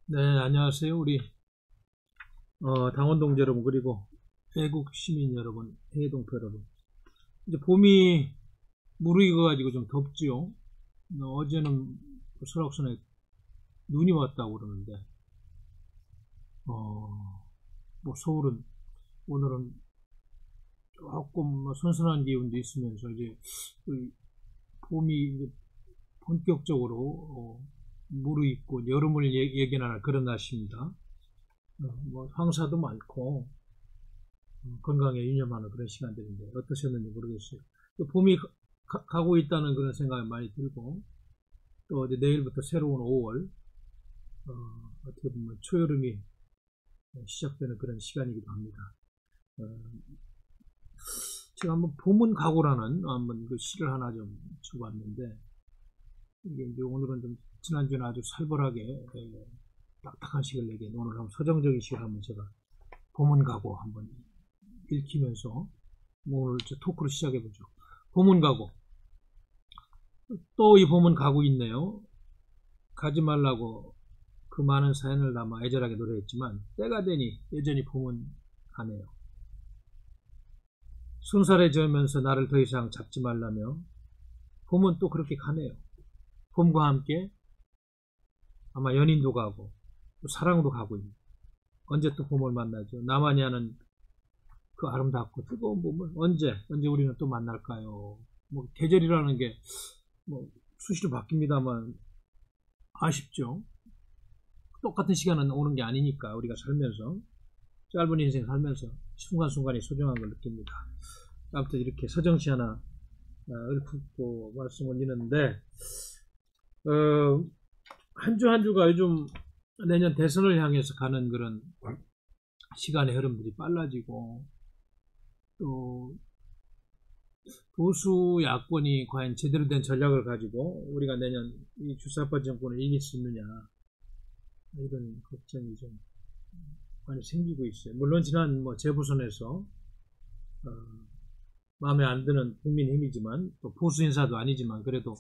네, 안녕하세요. 우리 당원 동지 여러분, 그리고 애국 시민 여러분, 해외동포 여러분. 이제 봄이 무르익어가지고 좀 덥지요. 어제는 설악산에 눈이 왔다고 그러는데, 뭐 서울은 오늘은 조금 선선한 기운도 있으면서 이제 봄이 이제 본격적으로 무르익고 여름을 예견하는 그런 날씨입니다. 뭐 황사도 많고 건강에 유념하는 그런 시간들인데 어떠셨는지 모르겠어요. 또 봄이 가고 있다는 그런 생각이 많이 들고, 또 이제 내일부터 새로운 5월, 어떻게 보면 초여름이 시작되는 그런 시간이기도 합니다. 제가 한번 봄은 가고라는 한번 그 시를 하나 좀 적어봤는데, 이게 이제 오늘은 좀 지난주는 아주 살벌하게 딱딱한 시를 내게, 오늘 한번 서정적인 시를 한번 제가 봄은 가고 한번 읽히면서 오늘 토크를 시작해보죠. 봄은 가고, 또 이 봄은 가고 있네요. 가지 말라고 그 많은 사연을 담아 애절하게 노래했지만 때가 되니 여전히 봄은 가네요. 순살해져면서 나를 더 이상 잡지 말라며 봄은 또 그렇게 가네요. 봄과 함께 아마 연인도 가고 또 사랑도 가고 있는, 언제 또 봄을 만나죠? 나만이 아는 그 아름답고 뜨거운 봄을 언제 우리는 또 만날까요? 뭐 계절이라는 게 뭐 수시로 바뀝니다만 아쉽죠. 똑같은 시간은 오는 게 아니니까 우리가 살면서, 짧은 인생 살면서 순간순간이 소중한 걸 느낍니다. 아무튼 이렇게 서정시 하나 읊고 말씀을 드리는데, 한 주 한 주가 요즘 내년 대선을 향해서 가는 그런 시간의 흐름들이 빨라지고, 또 보수 야권이 과연 제대로 된 전략을 가지고 우리가 내년 이 주사파 정권을 이길 수 있느냐, 이런 걱정이 좀 많이 생기고 있어요. 물론 지난 재보선에서 마음에 안 드는 국민의힘이지만 또 보수 인사도 아니지만 그래도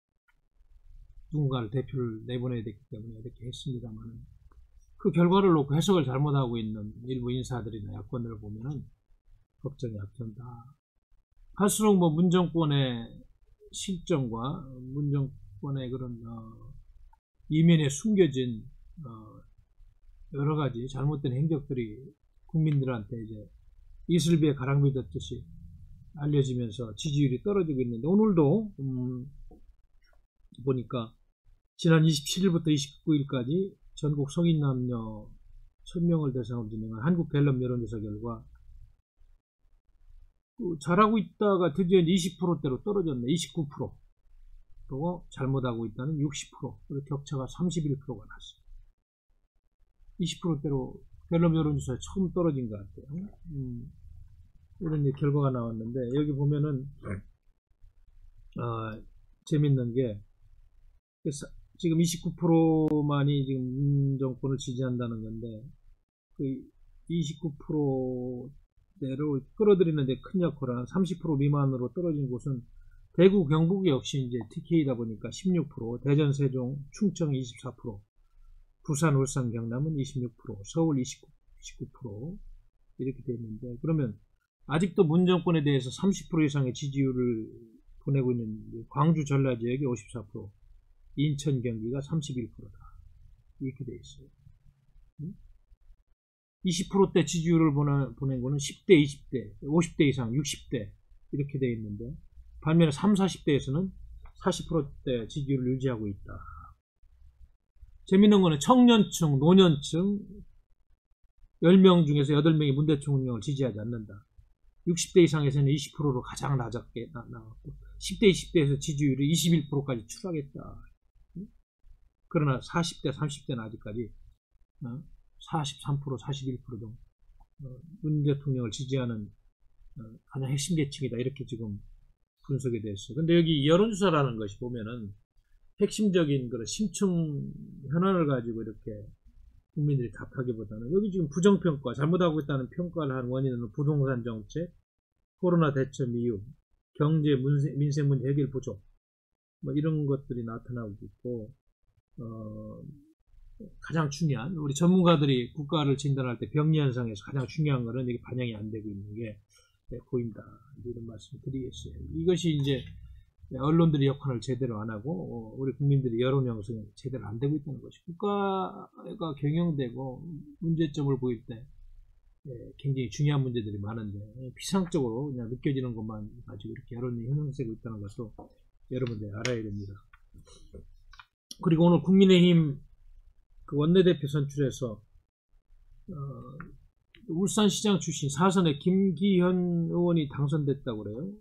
누군가를 대표를 내보내야 됐기 때문에 이렇게 했습니다만, 그 결과를 놓고 해석을 잘못하고 있는 일부 인사들이나 야권들을 보면은 걱정이 앞선다. 갈수록 문정권의 실정과 문정권의 그런 이면에 숨겨진 여러 가지 잘못된 행적들이 국민들한테 이제 이슬비에 가랑비 덮듯이 알려지면서 지지율이 떨어지고 있는데, 오늘도 보니까 지난 27일부터 29일까지 전국 성인 남녀 1000명을 대상으로 진행한 한국갤럽 여론조사 결과, 잘하고 있다가 드디어 20%대로 떨어졌네. 29%. 그리고 잘못하고 있다는 60%. 그리고 격차가 31%가 났어요. 20%대로 갤럽 여론조사에 처음 떨어진 것 같아요. 이런 결과가 나왔는데, 여기 보면은 재밌는 게, 지금 29%만이 지금 문정권을 지지한다는 건데, 그 29%대로 끌어들이는데 큰 역할을 한 30% 미만으로 떨어진 곳은 대구, 경북 역시 이제 TK다 보니까 16%, 대전, 세종, 충청 24%, 부산, 울산, 경남은 26%, 서울 29% 이렇게 되어 있는데, 그러면 아직도 문정권에 대해서 30% 이상의 지지율을 보내고 있는 광주, 전라 지역이 54%, 인천, 경기가 31%다. 이렇게 되어 있어요. 20%대 지지율을 보낸 거는 10대, 20대, 50대 이상, 60대 이렇게 되어 있는데, 반면에 30, 40대에서는 40%대 지지율을 유지하고 있다. 재밌는 거는 청년층, 노년층 10명 중에서 8명이 문 대통령을 지지하지 않는다. 60대 이상에서는 20%로 가장 낮게 나왔고, 10대, 20대에서 지지율이 21%까지 추락했다. 그러나 40대, 30대는 아직까지 43%, 41%도 문 대통령을 지지하는 가장 핵심 계층이다. 이렇게 지금 분석이 됐어요. 근데 여기 여론조사라는 것이 보면은 핵심적인 그런 심층 현안을 가지고 이렇게 국민들이 답하기보다는, 여기 지금 부정평가, 잘못하고 있다는 평가를 한 원인은 부동산 정책, 코로나 대처 미흡, 경제, 민생 문제 해결 부족, 이런 것들이 나타나고 있고, 가장 중요한, 우리 전문가들이 국가를 진단할 때 병리 현상에서 가장 중요한 것은 이게 반영이 안 되고 있는 게 보인다. 이런 말씀 드리겠어요. 이것이 이제 언론들이 역할을 제대로 안 하고 우리 국민들이 여론 형성이 제대로 안 되고 있다는 것이, 국가가 경영되고 문제점을 보일 때 굉장히 중요한 문제들이 많은데 피상적으로 그냥 느껴지는 것만 가지고 이렇게 여론이 형성되고 있다는 것도 여러분들이 알아야 됩니다. 그리고 오늘 국민의힘 그 원내대표 선출해서 울산시장 출신 사선의 김기현 의원이 당선됐다고 그래요.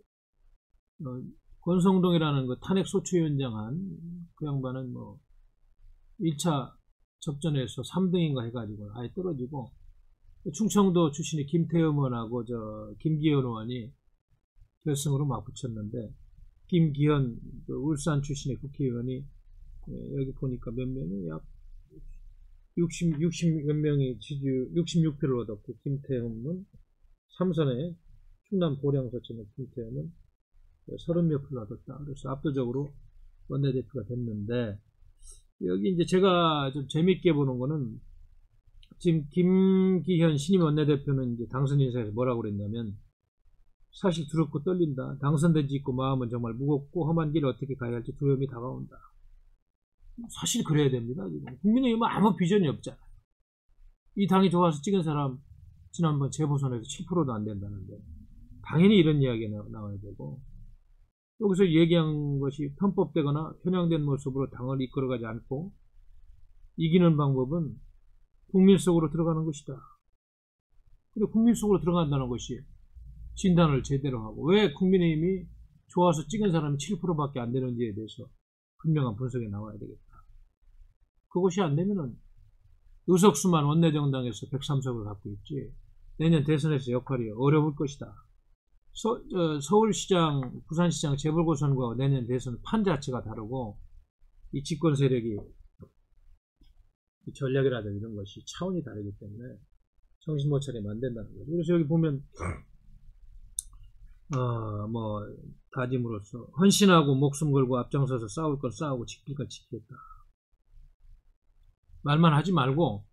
권성동이라는 그 탄핵 소추위원장한 그 양반은 뭐 1차 접전에서 3등인가 해가지고 아예 떨어지고, 충청도 출신의 김태흠 의원하고 김기현 의원이 결승으로 맞붙였는데, 김기현 그 울산 출신의 국회의원이 여기 보니까 몇 명이 약 60몇 명이 지지율 66표를 얻었고, 김태흠은 삼선의 충남 보령서천의 김태흠은 30몇 표를 얻었다. 그래서 압도적으로 원내대표가 됐는데, 여기 이제 제가 좀 재밌게 보는 거는 지금 김기현 신임 원내대표는 이제 당선 인사에서 뭐라고 그랬냐면, 사실 두렵고 떨린다. 당선되지 있고 마음은 정말 무겁고 험한 길을 어떻게 가야 할지 두려움이 다가온다. 사실 그래야 됩니다. 지금 국민의힘은 아무 비전이 없잖아요. 이 당이 좋아서 찍은 사람 지난번 재보선에서 7%도 안 된다는데 당연히 이런 이야기가 나와야 되고, 여기서 얘기한 것이 편법되거나 편향된 모습으로 당을 이끌어가지 않고 이기는 방법은 국민 속으로 들어가는 것이다. 그리고 국민 속으로 들어간다는 것이 진단을 제대로 하고, 왜 국민의힘이 좋아서 찍은 사람이 7%밖에 안 되는지에 대해서 분명한 분석이 나와야 되겠다. 그것이 안 되면은 의석수만 원내정당에서 103석을 갖고 있지 내년 대선에서 역할이 어려울 것이다. 서울시장, 부산시장 재보궐선거와 내년 대선 판 자체가 다르고, 이 집권 세력이 이 전략이라든지 이런 것이 차원이 다르기 때문에 정신 못 차리면 안 된다는 거죠. 그래서 여기 보면 뭐 다짐으로써 헌신하고 목숨 걸고 앞장서서 싸울 건 싸우고 지킬 건 지키겠다. 말만 하지 말고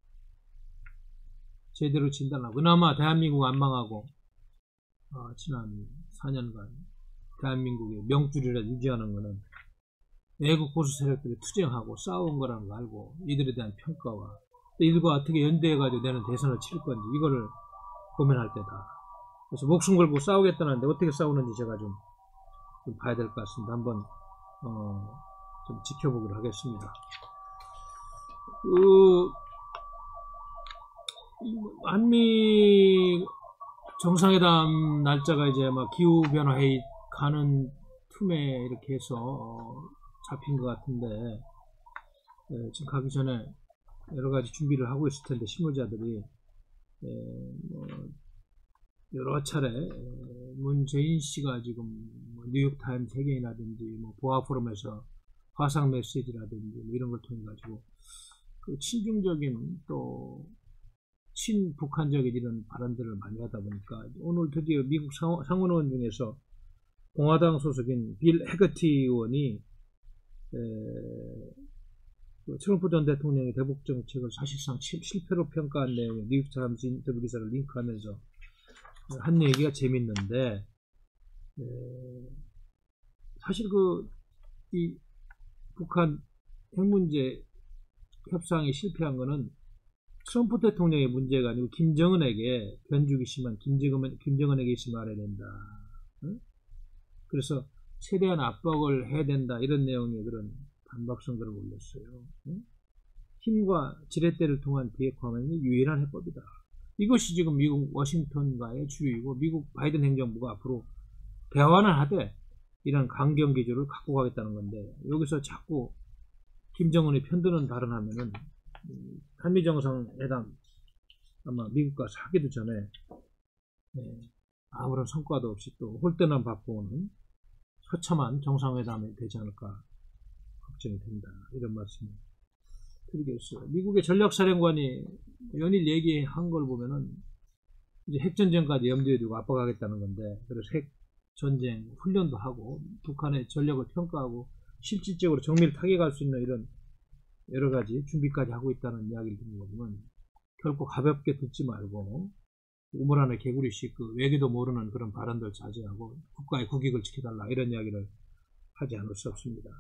제대로 진단하고, 그나마 대한민국 안 망하고 지난 4년간 대한민국의 명줄이라 유지하는 것은 애국 보수 세력들이 투쟁하고 싸운 거라는 거 알고, 이들에 대한 평가와 또 이들과 어떻게 연대해가지고 내는 대선을 치를 건지 이거를 고민할 때다. 그래서 목숨 걸고 싸우겠다는데 어떻게 싸우는지 제가 좀 봐야 될 것 같습니다. 한번 좀 지켜보기로 하겠습니다. 한미 정상회담 날짜가 이제 막 기후변화 회의 가는 틈에 이렇게 해서 잡힌 것 같은데, 지금 가기 전에 여러 가지 준비를 하고 있을 텐데, 실무자들이 뭐 여러 차례 문재인 씨가 지금 뭐 뉴욕타임스 세계인이라든지 뭐 보아 포럼에서 화상 메시지라든지 뭐 이런 걸 통해 가지고 그 친중적인 또 친북한적인 이런 발언들을 많이 하다 보니까, 오늘 드디어 미국 상원의원 중에서 공화당 소속인 빌 해거티 의원이 트럼프 전 대통령의 대북 정책을 사실상 실패로 평가한 내용의 뉴욕타임스 인터뷰 기사를 링크하면서 한 얘기가 재밌는데, 사실 이 북한 핵 문제 협상이 실패한 거는 트럼프 대통령의 문제가 아니고 김정은에게 변죽이 심한 김정은에게 있을 말해야 된다. 응? 그래서 최대한 압박을 해야 된다, 이런 내용의 그런 반박성들을 올렸어요. 응? 힘과 지렛대를 통한 비핵화는 유일한 해법이다. 이것이 지금 미국 워싱턴과의 주의이고, 미국 바이든 행정부가 앞으로 대화는 하되 이런 강경 기조를 갖고 가겠다는 건데, 여기서 자꾸 김정은이 편드는 발언하면은 한미 정상회담 아마 미국 가서 하기도 전에 아무런 성과도 없이 또 홀대만 받고 오는 처참한 정상회담이 되지 않을까 걱정이 된다, 이런 말씀을 드리겠어요. 미국의 전략사령관이 연일 얘기한 걸 보면은 이제 핵전쟁까지 염두에 두고 압박하겠다는 건데, 그래서 핵전쟁 훈련도 하고 북한의 전력을 평가하고 실질적으로 정밀 타격할 수 있는 이런 여러 가지 준비까지 하고 있다는 이야기를 듣는 거 보면 결코 가볍게 듣지 말고 우물 안에 개구리씩 그 외교도 모르는 그런 발언들 자제하고 국가의 국익을 지켜달라 이런 이야기를 하지 않을 수 없습니다.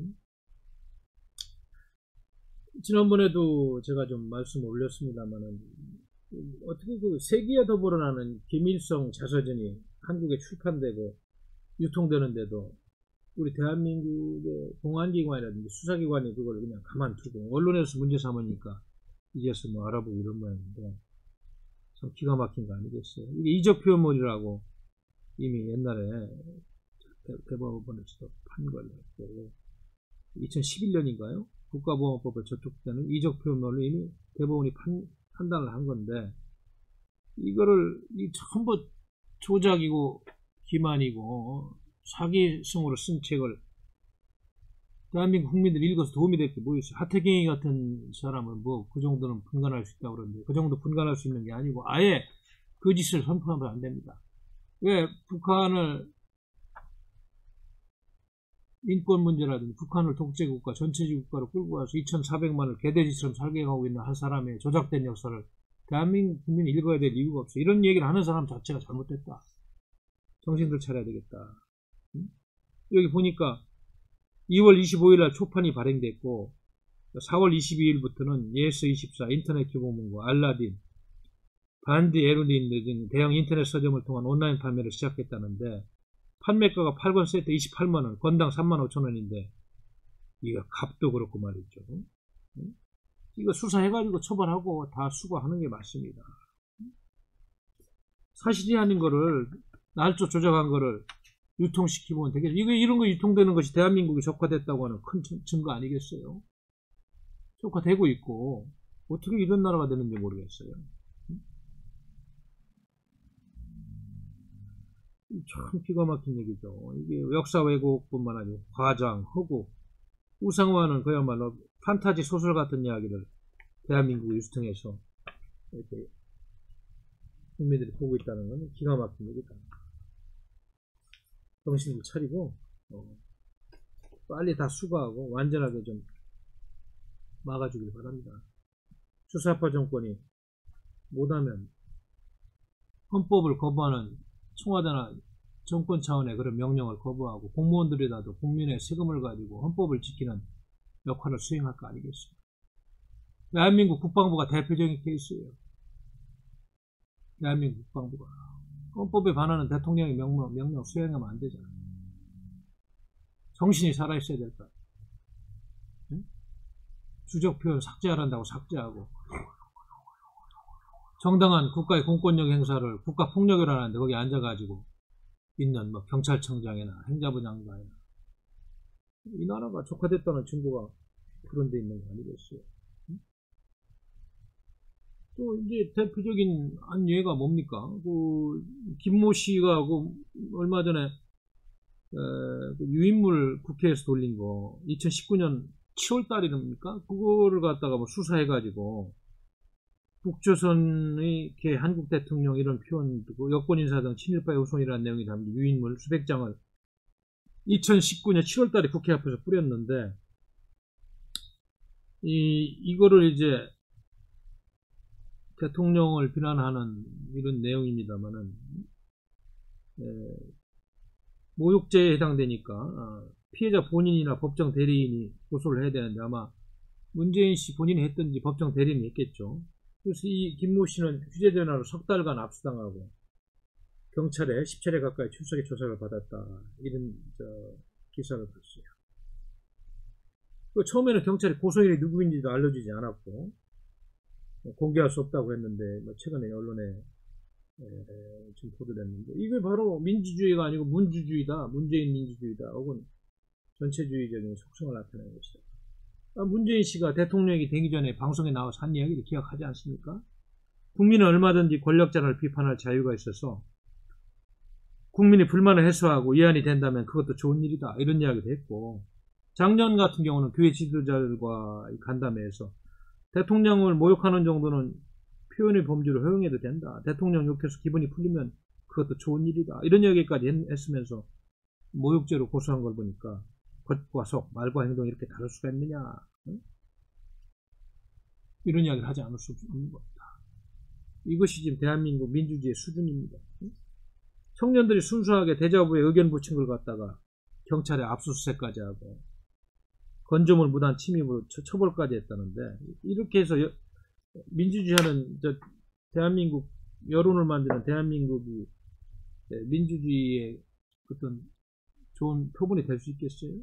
지난번에도 제가 좀 말씀을 올렸습니다만은 어떻게 그 세기에 더불어나는 김일성 자서전이 한국에 출판되고 유통되는데도 우리 대한민국의 공안기관이라든지 수사기관이 그걸 그냥 가만두고 언론에서 문제 삼으니까 이제서 뭐 알아보고 이런 모양인데 참 기가 막힌 거 아니겠어요. 이게 이적 표현물이라고 이미 옛날에 대법원에서도 판결을 했고 2011년인가요? 국가보안법에 저촉되는 이적 표현물을 이미 대법원이 판단을 한 건데 이거를 전부 조작이고 기만이고 사기성으로 쓴 책을 대한민국 국민들이 읽어서 도움이 될 게 뭐 있어요. 하태경이 같은 사람은 뭐 그 정도는 분간할 수 있다고 그러는데 그 정도 분간할 수 있는 게 아니고 아예 그 짓을 선포하면 안 됩니다. 왜 북한을 인권 문제라든지 북한을 독재국가 전체주의 국가로 끌고 와서 2,400만을 개돼지처럼 살게 하고 있는 한 사람의 조작된 역사를 대한민국 국민이 읽어야 될 이유가 없어. 이런 얘기를 하는 사람 자체가 잘못됐다. 정신들 차려야 되겠다. 여기 보니까 2월 25일 날 초판이 발행됐고 4월 22일부터는 예스24 인터넷 교보문고 알라딘 반디 에르딘 등 대형 인터넷 서점을 통한 온라인 판매를 시작했다는데 판매가가 8권 세트 28만원 건당 35,000원인데 이거 값도 그렇고 말이죠. 이거 수사해가지고 처벌하고 다 수거하는 게 맞습니다. 사실이 아닌 거를 날조 조작한 거를 유통시키면 되겠죠. 이런 거 유통되는 것이 대한민국이 적화됐다고 하는 큰 증거 아니겠어요? 적화되고 있고 어떻게 이런 나라가 되는지 모르겠어요. 참 기가 막힌 얘기죠. 이게 역사 왜곡뿐만 아니고 과장, 허구, 우상화는 그야말로 판타지 소설 같은 이야기를 대한민국에 유통해서 이렇게 국민들이 보고 있다는 건 기가 막힌 얘기다. 정신을 차리고 빨리 다 수거하고 완전하게 좀 막아주길 바랍니다. 주사파 정권이 못하면 헌법을 거부하는 청와대나 정권 차원의 그런 명령을 거부하고 공무원들이라도 국민의 세금을 가지고 헌법을 지키는 역할을 수행할 거 아니겠습니까? 대한민국 국방부가 대표적인 케이스예요. 대한민국 국방부가 헌법에 반하는 대통령의 명령 수행하면 안 되잖아요. 정신이 살아있어야 될 것 같아요. 응? 주적 표현 삭제하란다고 삭제하고 정당한 국가의 공권력 행사를 국가폭력이라 하는데 거기 앉아가지고 있는 뭐 경찰청장이나 행자부 장관이나 이 나라가 적화됐다는 증거가 그런 데 있는 거 아니겠어요? 응? 또 이제 대표적인 한 예가 뭡니까? 그 김모 씨가 그 얼마 전에 그 유인물 국회에서 돌린 거 2019년 7월 달이랍니까? 그거를 갖다가 뭐 수사해가지고 북조선의 개 한국 대통령 이런 표현 두고 여권 인사 등 친일파의 후손이라는 내용이 담긴 유인물 수백 장을 2019년 7월 달에 국회 앞에서 뿌렸는데 이거를 이제 대통령을 비난하는 이런 내용입니다만은 모욕죄에 해당되니까 피해자 본인이나 법정 대리인이 고소를 해야 되는데 아마 문재인 씨 본인이 했든지 법정 대리인이 했겠죠. 그래서 이 김모 씨는 휴대 전화로 석 달간 압수당하고 경찰에 10차례 가까이 출석에 조사를 받았다. 이런 기사를 봤어요. 처음에는 경찰이 고소인이 누구인지도 알려주지 않았고 공개할 수 없다고 했는데 최근에 언론에 지금 보도됐는데 이게 바로 민주주의가 아니고 문주주의다. 문재인 민주주의다. 혹은 전체주의적인 속성을 나타내는 것이다. 문재인 씨가 대통령이 되기 전에 방송에 나와서 한 이야기를 기억하지 않습니까? 국민은 얼마든지 권력자를 비판할 자유가 있어서 국민이 불만을 해소하고 이안이 된다면 그것도 좋은 일이다. 이런 이야기도 했고 작년 같은 경우는 교회 지도자들과 간담회에서 대통령을 모욕하는 정도는 표현의 범주를 허용해도 된다. 대통령 욕해서 기분이 풀리면 그것도 좋은 일이다. 이런 이야기까지 했으면서 모욕죄로 고소한 걸 보니까 겉과 속, 말과 행동이 이렇게 다를 수가 있느냐. 응? 이런 이야기를 하지 않을 수 없는 겁니다. 이것이 지금 대한민국 민주주의의 수준입니다. 청년들이 순수하게 대자부에 의견 붙인 걸 갖다가 경찰에 압수수색까지 하고 건조물 무단 침입으로 처벌까지 했다는데, 이렇게 해서 민주주의하는 대한민국 여론을 만드는 대한민국이 민주주의의 어떤 좋은 표본이 될 수 있겠어요?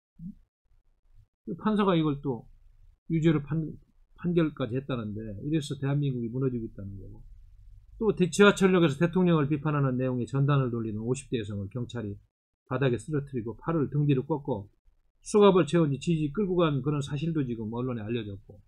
판사가 이걸 또 유죄로 판결까지 했다는데, 이래서 대한민국이 무너지고 있다는 거고, 또 지하철역에서 대통령을 비판하는 내용의 전단을 돌리는 50대 여성을 경찰이 바닥에 쓰러뜨리고 팔을 등 뒤로 꺾어 수갑을 채운 뒤 지지 끌고 간 그런 사실도 지금 언론에 알려졌고,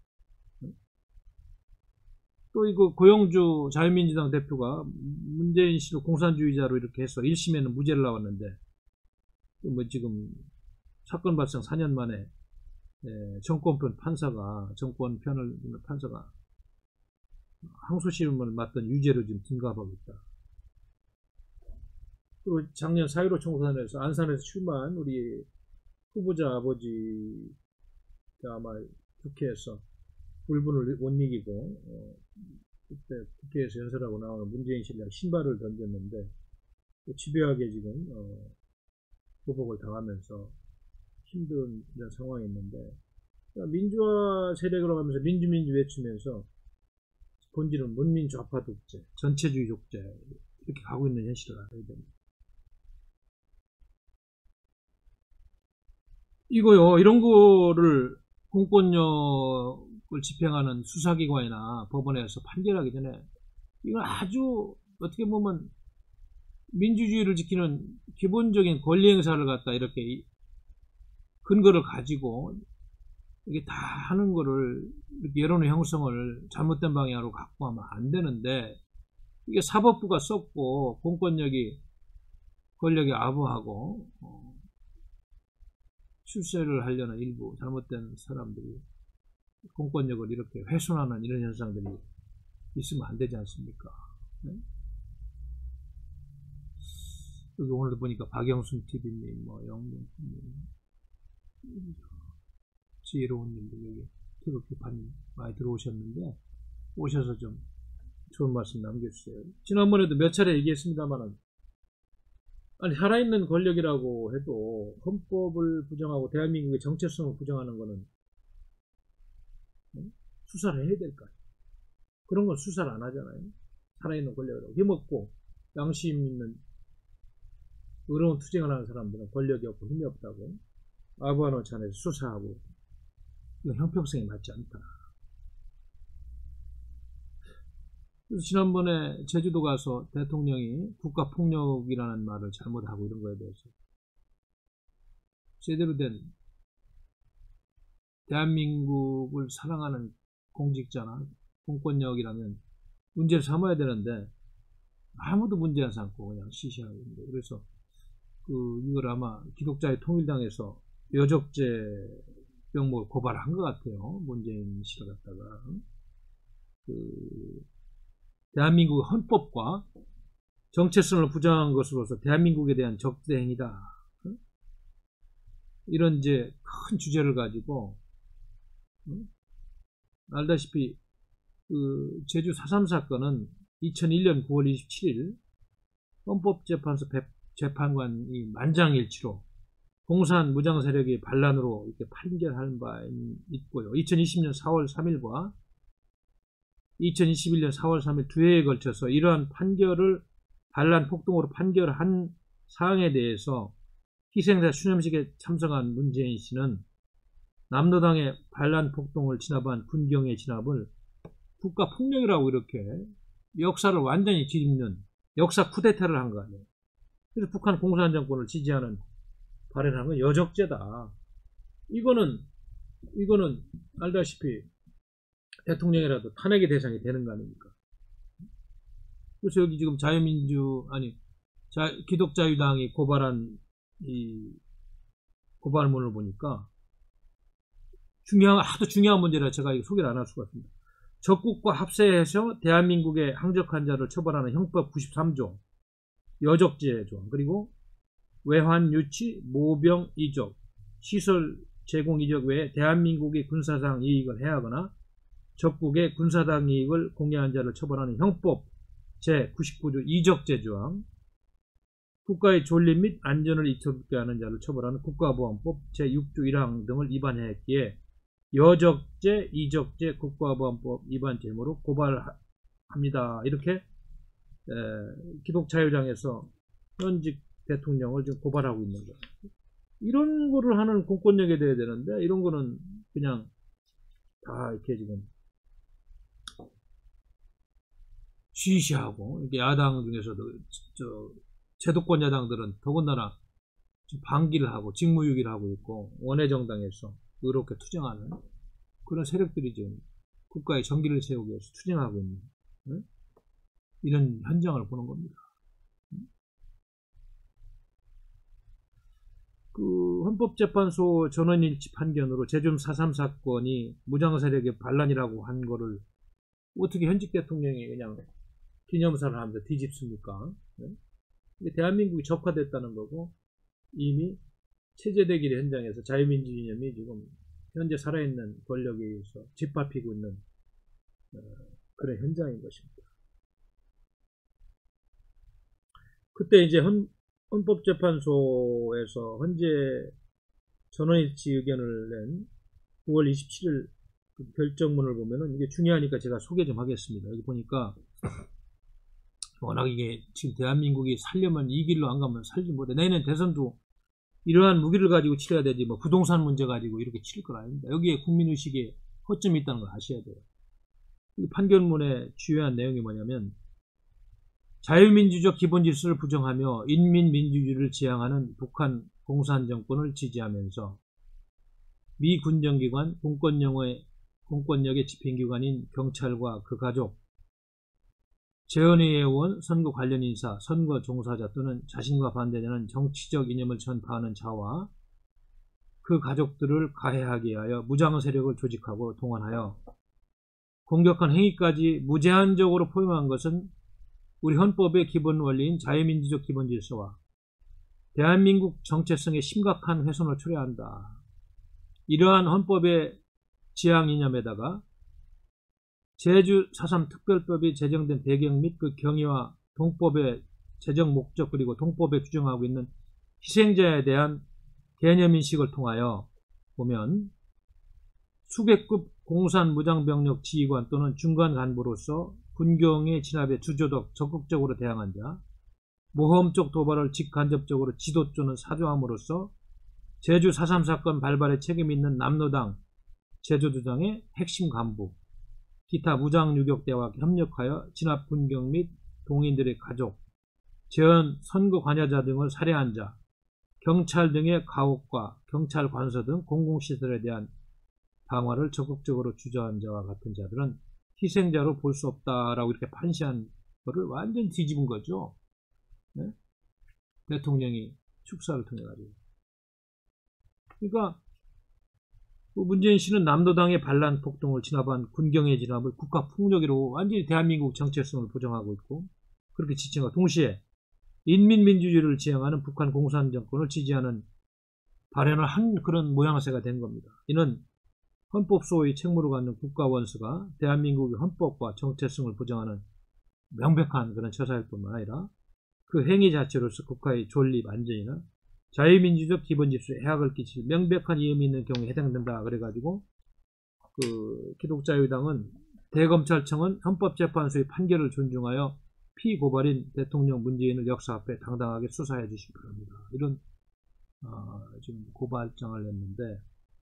또 이거 고영주 자유민주당 대표가 문재인 씨를 공산주의자로 이렇게 해서 1심에는 무죄를 나왔는데, 뭐 지금 사건 발생 4년 만에 정권 편을 판사가 항소심을 맡던 유죄로 지금 등갑하고 있다. 또 작년 4.15 총선에서 안산에서 출마한 우리 후보자 아버지가 아마 국회에서 불분을 못 이기고 그때 국회에서 연설하고 나오는 문재인 씨가 신발을 던졌는데 집요하게 지금 보복을 당하면서 힘든 이런 상황이 있는데, 민주화 세력으로 가면서 민주 외치면서 본질은 문민 좌파 독재, 전체주의 독재 이렇게 가고 있는 현실을 알아야 됩니다. 이거요, 이런 거를 공권력을 집행하는 수사기관이나 법원에서 판결하기 전에 이건 아주 어떻게 보면 민주주의를 지키는 기본적인 권리 행사를 갖다 이렇게 근거를 가지고 이게 다 하는 거를 이렇게 여론의 형성을 잘못된 방향으로 갖고 하면 안 되는데, 이게 사법부가 썼고 권력이 아부하고 출세를 하려는 일부 잘못된 사람들이 공권력을 이렇게 훼손하는 이런 현상들이 있으면 안 되지 않습니까? 네? 여기 오늘도 보니까 박영순 TV님, 영동님, 지혜로운님도 여기 태극기파님 많이 들어오셨는데, 오셔서 좀 좋은 말씀 남겨주세요. 지난번에도 몇 차례 얘기했습니다만은, 아니 살아있는 권력이라고 해도 헌법을 부정하고 대한민국의 정체성을 부정하는 거는 수사를 해야 될까요? 그런 건 수사를 안 하잖아요. 살아있는 권력이라고 힘없고 양심 있는 의로운 투쟁을 하는 사람들은 권력이 없고 힘이 없다고 아부하는 찬에서 수사하고, 이건 형평성에 맞지 않다. 그래서 지난번에 제주도 가서 대통령이 국가폭력이라는 말을 잘못하고 이런 거에 대해서 제대로 된 대한민국을 사랑하는 공직자나 공권력이라면 문제를 삼아야 되는데 아무도 문제 안 삼고 그냥 시시하고 있는데, 그래서 이걸 아마 기독자의 통일당에서 여적죄 명목을 고발한 것 같아요. 문재인 씨를 갖다가 대한민국 헌법과 정체성을 부정한 것으로서 대한민국에 대한 적대 행위다. 이런 이제 큰 주제를 가지고 알다시피 제주 4.3 사건은 2001년 9월 27일 헌법재판소 재판관이 만장일치로 공산 무장 세력의 반란으로 이렇게 판결한 바 있고요. 2020년 4월 3일과 2021년 4월 3일 두 해에 걸쳐서 이러한 판결을 반란 폭동으로 판결한 사항에 대해서 희생자 추념식에 참석한 문재인 씨는 남로당의 반란 폭동을 진압한 군경의 진압을 국가폭력이라고 이렇게 역사를 완전히 뒤집는 역사 쿠데타를 한 거 아니에요. 그래서 북한 공산 정권을 지지하는 발언한 건 여적죄다. 이거는 알다시피 대통령이라도 탄핵의 대상이 되는 거 아닙니까? 그래서 여기 지금 기독자유당이 고발한 이 고발문을 보니까 하도 중요한 문제라 제가 이거 소개를 안 할 수가 없습니다. 적국과 합세해서 대한민국의 항적한 자를 처벌하는 형법 93조 여적죄 조항, 그리고 외환 유치, 모병 이적, 시설 제공 이적 외에 대한민국의 군사상 이익을 해하거나 적국의 군사당 이익을 공여한 자를 처벌하는 형법 제99조 이적죄 조항, 국가의 존립 및 안전을 위태롭게 하는 자를 처벌하는 국가보안법 제6조 1항 등을 위반했기에 여적죄, 이적죄, 국가보안법 위반 혐의로 고발합니다. 이렇게 기독자유당에서 현직 대통령을 지금 고발하고 있는 거예요. 이런 거를 하는 공권력에 돼야 되는데 이런 거는 그냥 다 이렇게 지금 쉬쉬하고, 이렇게 야당 중에서도 제도권 야당들은 더군다나 방기를 하고 직무유기를 하고 있고 원외정당에서 의롭게 투쟁하는 그런 세력들이 지금 국가의 정기를 세우기 위해서 투쟁하고 있는 이런 현장을 보는 겁니다. 그 헌법재판소 전원일치 판결으로 제주 4.3 사건이 무장세력의 반란이라고 한 거를 어떻게 현직 대통령이 그냥 기념사를 하면서 뒤집습니까? 대한민국이 적화됐다는 거고, 이미 체제대결 현장에서 자유민주 이념이 지금 현재 살아있는 권력에 의해서 짓밟히고 있는 그런 현장인 것입니다. 그때 이제 헌법재판소에서 현재 전원일치 의견을 낸 9월 27일 그 결정문을 보면은 이게 중요하니까 제가 소개 좀 하겠습니다. 여기 보니까 워낙 이게 지금 대한민국이 살려면 이 길로 안 가면 살지 못해. 내년 대선도 이러한 무기를 가지고 치러야 되지 뭐 부동산 문제 가지고 이렇게 치를 건 아닙니다. 여기에 국민의식에 허점이 있다는 걸 아셔야 돼요. 이 판결문의 주요한 내용이 뭐냐면, 자유민주적 기본질서를 부정하며 인민민주주의를 지향하는 북한 공산정권을 지지하면서 미 군정기관, 공권력의 집행기관인 경찰과 그 가족, 재헌의 의원, 선거 관련 인사, 선거 종사자 또는 자신과 반대되는 정치적 이념을 전파하는 자와 그 가족들을 가해하게 하여 무장 세력을 조직하고 동원하여 공격한 행위까지 무제한적으로 포용한 것은 우리 헌법의 기본 원리인 자유민주적 기본질서와 대한민국 정체성에 심각한 훼손을 초래한다. 이러한 헌법의 지향 이념에다가 제주 4.3 특별법이 제정된 배경 및 그 경위와 동법의 제정 목적, 그리고 동법에 규정하고 있는 희생자에 대한 개념인식을 통하여 보면, 수계급 공산 무장병력 지휘관 또는 중간 간부로서 군경의 진압에 주저덕 적극적으로 대항한 자, 모험적 도발을 직간접적으로 지도 또는 사주함으로써 제주 4.3 사건 발발에 책임이 있는 남로당 제주도당의 핵심 간부, 기타 무장유격대와 협력하여 진압 군경 및 동인들의 가족, 재헌 선거 관여자 등을 살해한 자, 경찰 등의 가옥과 경찰 관서 등 공공시설에 대한 방화를 적극적으로 주저한 자와 같은 자들은 희생자로 볼 수 없다라고 이렇게 판시한 거를 완전히 뒤집은 거죠. 네? 대통령이 축사를 통해 가지고. 그러니까 문재인 씨는 남로당의 반란 폭동을 진압한 군경의 진압을 국가 폭력으로 완전히 대한민국 정체성을 부정하고 있고, 그렇게 지칭과 동시에 인민민주주의를 지향하는 북한 공산정권을 지지하는 발현을 한 그런 모양새가 된 겁니다. 이는 헌법 소위 책무로 갖는 국가원수가 대한민국의 헌법과 정체성을 부정하는 명백한 그런 처사일 뿐만 아니라 그 행위 자체로서 국가의 존립, 안전이나 자유민주적 기본질서에 해악을 끼칠 명백한 위험이 있는 경우에 해당된다. 그래가지고 그 기독자유당은 대검찰청은 헌법재판소의 판결을 존중하여 피고발인 대통령 문재인을 역사 앞에 당당하게 수사해 주시기 바랍니다. 이런 지금 고발장을 냈는데,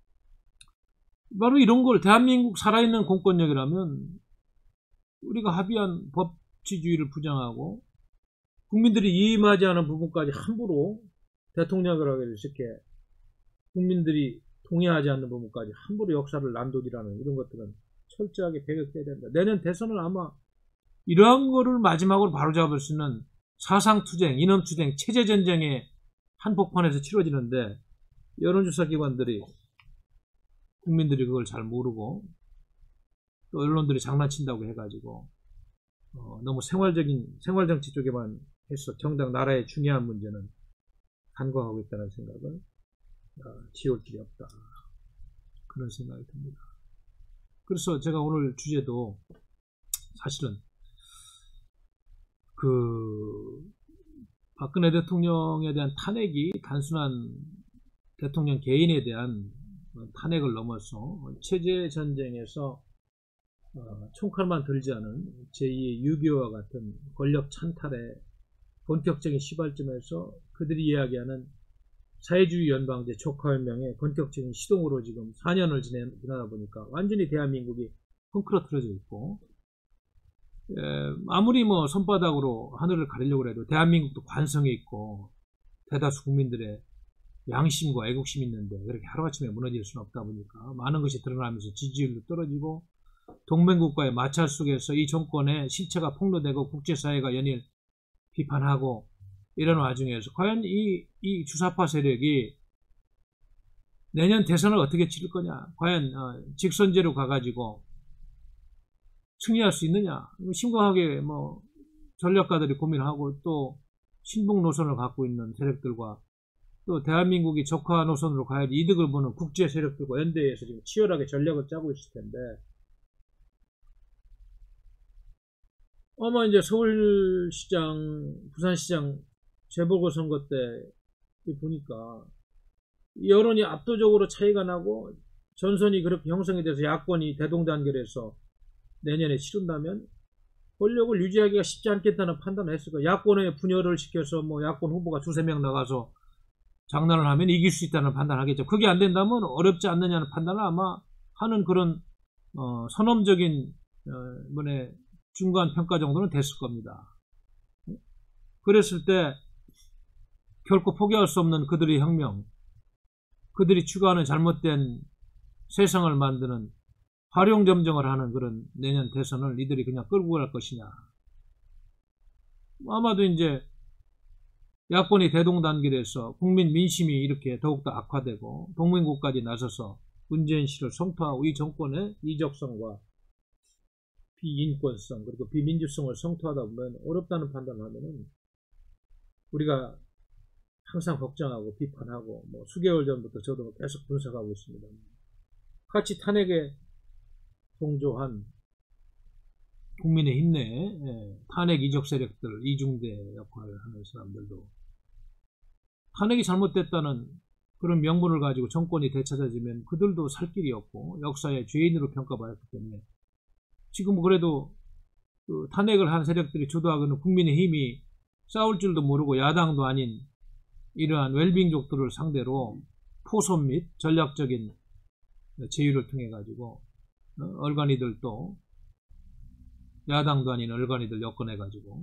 바로 이런 걸 대한민국 살아있는 공권력이라면 우리가 합의한 법치주의를 부정하고 국민들이 이임하지 않은 부분까지 함부로 대통령이라고 해서 이렇게 국민들이 동의하지 않는 부분까지 함부로 역사를 난도질하는 이런 것들은 철저하게 배격돼야 된다. 내년 대선은 아마 이러한 거를 마지막으로 바로잡을 수 있는 사상투쟁, 이념투쟁, 체제전쟁의 한복판에서 치러지는데, 여론조사 기관들이 국민들이 그걸 잘 모르고 또 언론들이 장난친다고 해가지고 너무 생활정치 쪽에만 해서 정작 나라의 중요한 문제는 간과하고 있다는 생각을 지울 길이 없다. 그런 생각이 듭니다. 그래서 제가 오늘 주제도 사실은 박근혜 대통령에 대한 탄핵이 단순한 대통령 개인에 대한 탄핵을 넘어서 체제 전쟁에서 총칼만 들지 않은 제2의 6.25와 같은 권력 찬탈의 본격적인 시발점에서 그들이 이야기하는 사회주의 연방제 촉화혁명의 본격적인 시동으로 지금 4년을 지나다 보니까 완전히 대한민국이 헝클어뜨려져 있고, 아무리 뭐 손바닥으로 하늘을 가리려고 해도 대한민국도 관성이 있고 대다수 국민들의 양심과 애국심이 있는데 그렇게 하루아침에 무너질 수는 없다 보니까 많은 것이 드러나면서 지지율도 떨어지고 동맹국가의 마찰 속에서 이 정권의 실체가 폭로되고 국제사회가 연일 비판하고 이런 와중에서 과연 이 주사파 세력이 내년 대선을 어떻게 치를 거냐, 과연 직선제로 가가지고 승리할 수 있느냐, 심각하게 뭐 전략가들이 고민하고 또 신북 노선을 갖고 있는 세력들과 또 대한민국이 적화 노선으로 가야지 이득을 보는 국제 세력들과 연대해서 지금 치열하게 전략을 짜고 있을 텐데, 아마 이제 서울시장, 부산시장 재보궐선거 때 보니까 여론이 압도적으로 차이가 나고 전선이 그렇게 형성이 돼서 야권이 대동단결해서 내년에 치른다면 권력을 유지하기가 쉽지 않겠다는 판단을 했을 거예요. 야권에 분열을 시켜서 뭐 야권 후보가 두세 명 나가서 장난을 하면 이길 수 있다는 판단을 하겠죠. 그게 안 된다면 어렵지 않느냐는 판단을 아마 하는 그런 선험적인 이번에 중간 평가 정도는 됐을 겁니다. 그랬을 때 결코 포기할 수 없는 그들의 혁명, 그들이 추구하는 잘못된 세상을 만드는 활용점정을 하는 그런 내년 대선을 이들이 그냥 끌고 갈 것이냐. 아마도 이제 야권이 대동단결해서 국민 민심이 이렇게 더욱더 악화되고 동맹국까지 나서서 문재인 씨를 성토하고 이 정권의 이적성과 비인권성 그리고 비민주성을 성토하다 보면 어렵다는 판단을 하면은 우리가 항상 걱정하고 비판하고 뭐 수개월 전부터 저도 계속 분석하고 있습니다. 같이 탄핵에 동조한 국민의힘 내 탄핵 이적 세력들, 이중대 역할을 하는 사람들도 탄핵이 잘못됐다는 그런 명분을 가지고 정권이 되찾아지면 그들도 살 길이 없고 역사의 죄인으로 평가받았기 때문에 지금 그래도 그 탄핵을 한 세력들이 주도하고는 국민의힘이 싸울 줄도 모르고 야당도 아닌 이러한 웰빙족들을 상대로 포섭 및 전략적인 제휴를 통해 가지고 얼간이들도 야당도 아닌 얼간이들 여건해 가지고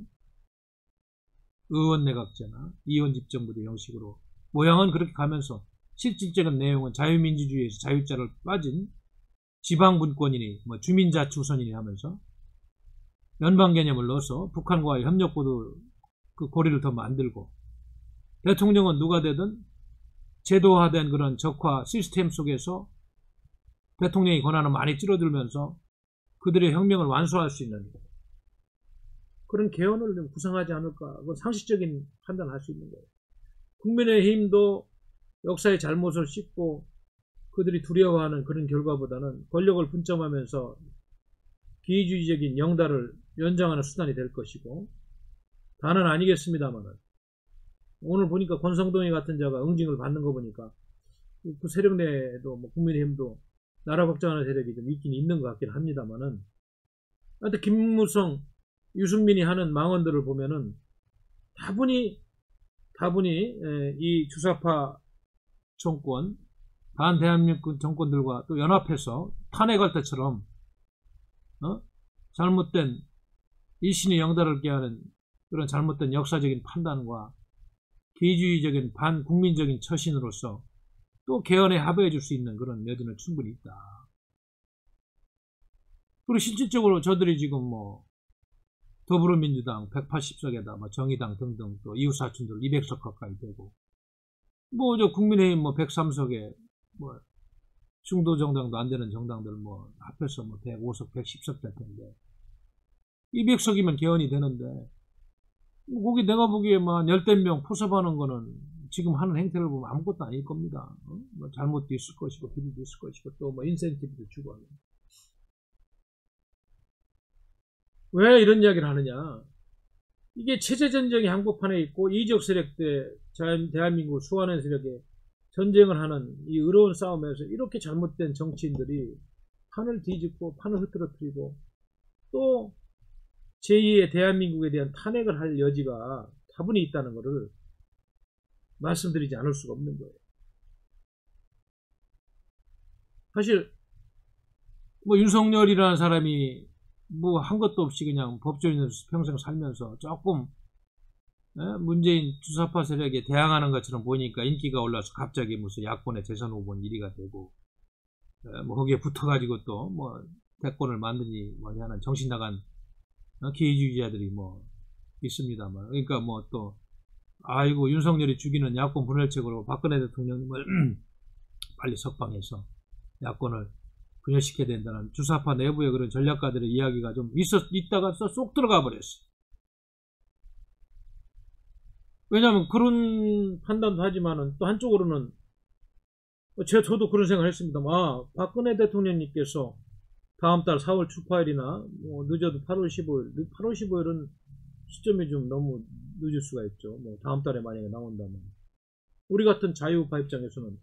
의원 내각제나 이원 집정부제 형식으로 모양은 그렇게 가면서 실질적인 내용은 자유민주주의에서 자유자를 빠진 지방분권이니 뭐 주민자치우선이니 하면서 연방 개념을 넣어서 북한과의 협력구도 그 고리를 더 만들고 대통령은 누가 되든 제도화된 그런 적화 시스템 속에서 대통령의 권한을 많이 줄어들면서 그들의 혁명을 완수할 수 있는 그런 개헌을 좀 구성하지 않을까. 그건 상식적인 판단을 할 수 있는 거예요. 국민의힘도 역사의 잘못을 씻고 그들이 두려워하는 그런 결과보다는 권력을 분점하면서 비주의적인 영달을 연장하는 수단이 될 것이고, 다는 아니겠습니다만은 오늘 보니까 권성동이 같은 자가 응징을 받는 거 보니까 그 세력 내에도 뭐 국민의힘도 나라 걱정하는 세력이 좀 있긴 있는 것 같긴 합니다만은, 하여튼 김무성, 유승민이 하는 망언들을 보면은 다분히 이 주사파 정권, 반대한민국 정권들과 또 연합해서 탄핵할 때처럼 잘못된 일신의 영달을 깨하는 그런 잘못된 역사적인 판단과 기주의적인 반국민적인 처신으로서 또 개헌에 합의해 줄 수 있는 그런 여지는 충분히 있다. 그리고 실질적으로 저들이 지금 뭐 더불어민주당 180석에다 뭐 정의당 등등 또 이웃사촌들 200석 가까이 되고 뭐 저 국민의힘 뭐 103석에 뭐 중도 정당도 안 되는 정당들 뭐 합해서 뭐 105석 110석 될 텐데 200석이면 개헌이 되는데 거기 내가 보기에 뭐 열댓 명 포섭하는 거는 지금 하는 행태를 보면 아무것도 아닐 겁니다. 뭐 잘못도 있을 것이고 비리도 있을 것이고 또 뭐 인센티브도 주고 하는. 왜 이런 이야기를 하느냐? 이게 체제전쟁이 한복판에 있고 이적 세력대 대한민국 수완의 세력에 전쟁을 하는 이 어려운 싸움에서 이렇게 잘못된 정치인들이 판을 뒤집고 판을 흐트러뜨리고 또 제2의 대한민국에 대한 탄핵을 할 여지가 다분히 있다는 것을 말씀드리지 않을 수가 없는 거예요. 사실 뭐 윤석열이라는 사람이 뭐 한 것도 없이 그냥 법조인으로 평생 살면서 조금 문재인 주사파 세력에 대항하는 것처럼 보니까 인기가 올라서 갑자기 무슨 야권의 대선 후보 1위가 되고 뭐 거기에 붙어가지고 또 뭐 대권을 만드니 뭐냐 하는 정신 나간 기회주의자들이 뭐 있습니다만, 그러니까 뭐 또 아이고 윤석열이 죽이는 야권 분열책으로 박근혜 대통령님을 빨리 석방해서 야권을 분열시켜야 된다는 주사파 내부의 그런 전략가들의 이야기가 좀 있다가 쏙 들어가 버렸어. 왜냐하면 그런 판단도 하지만은 또 한쪽으로는 저도 그런 생각을 했습니다. 박근혜 대통령님께서 다음 달 4월 추파일이나 뭐 늦어도 8월 15일, 8월 15일은 시점이 좀 너무 늦을 수가 있죠. 뭐 다음 달에 만약에 나온다면 우리 같은 자유우파 입장에서는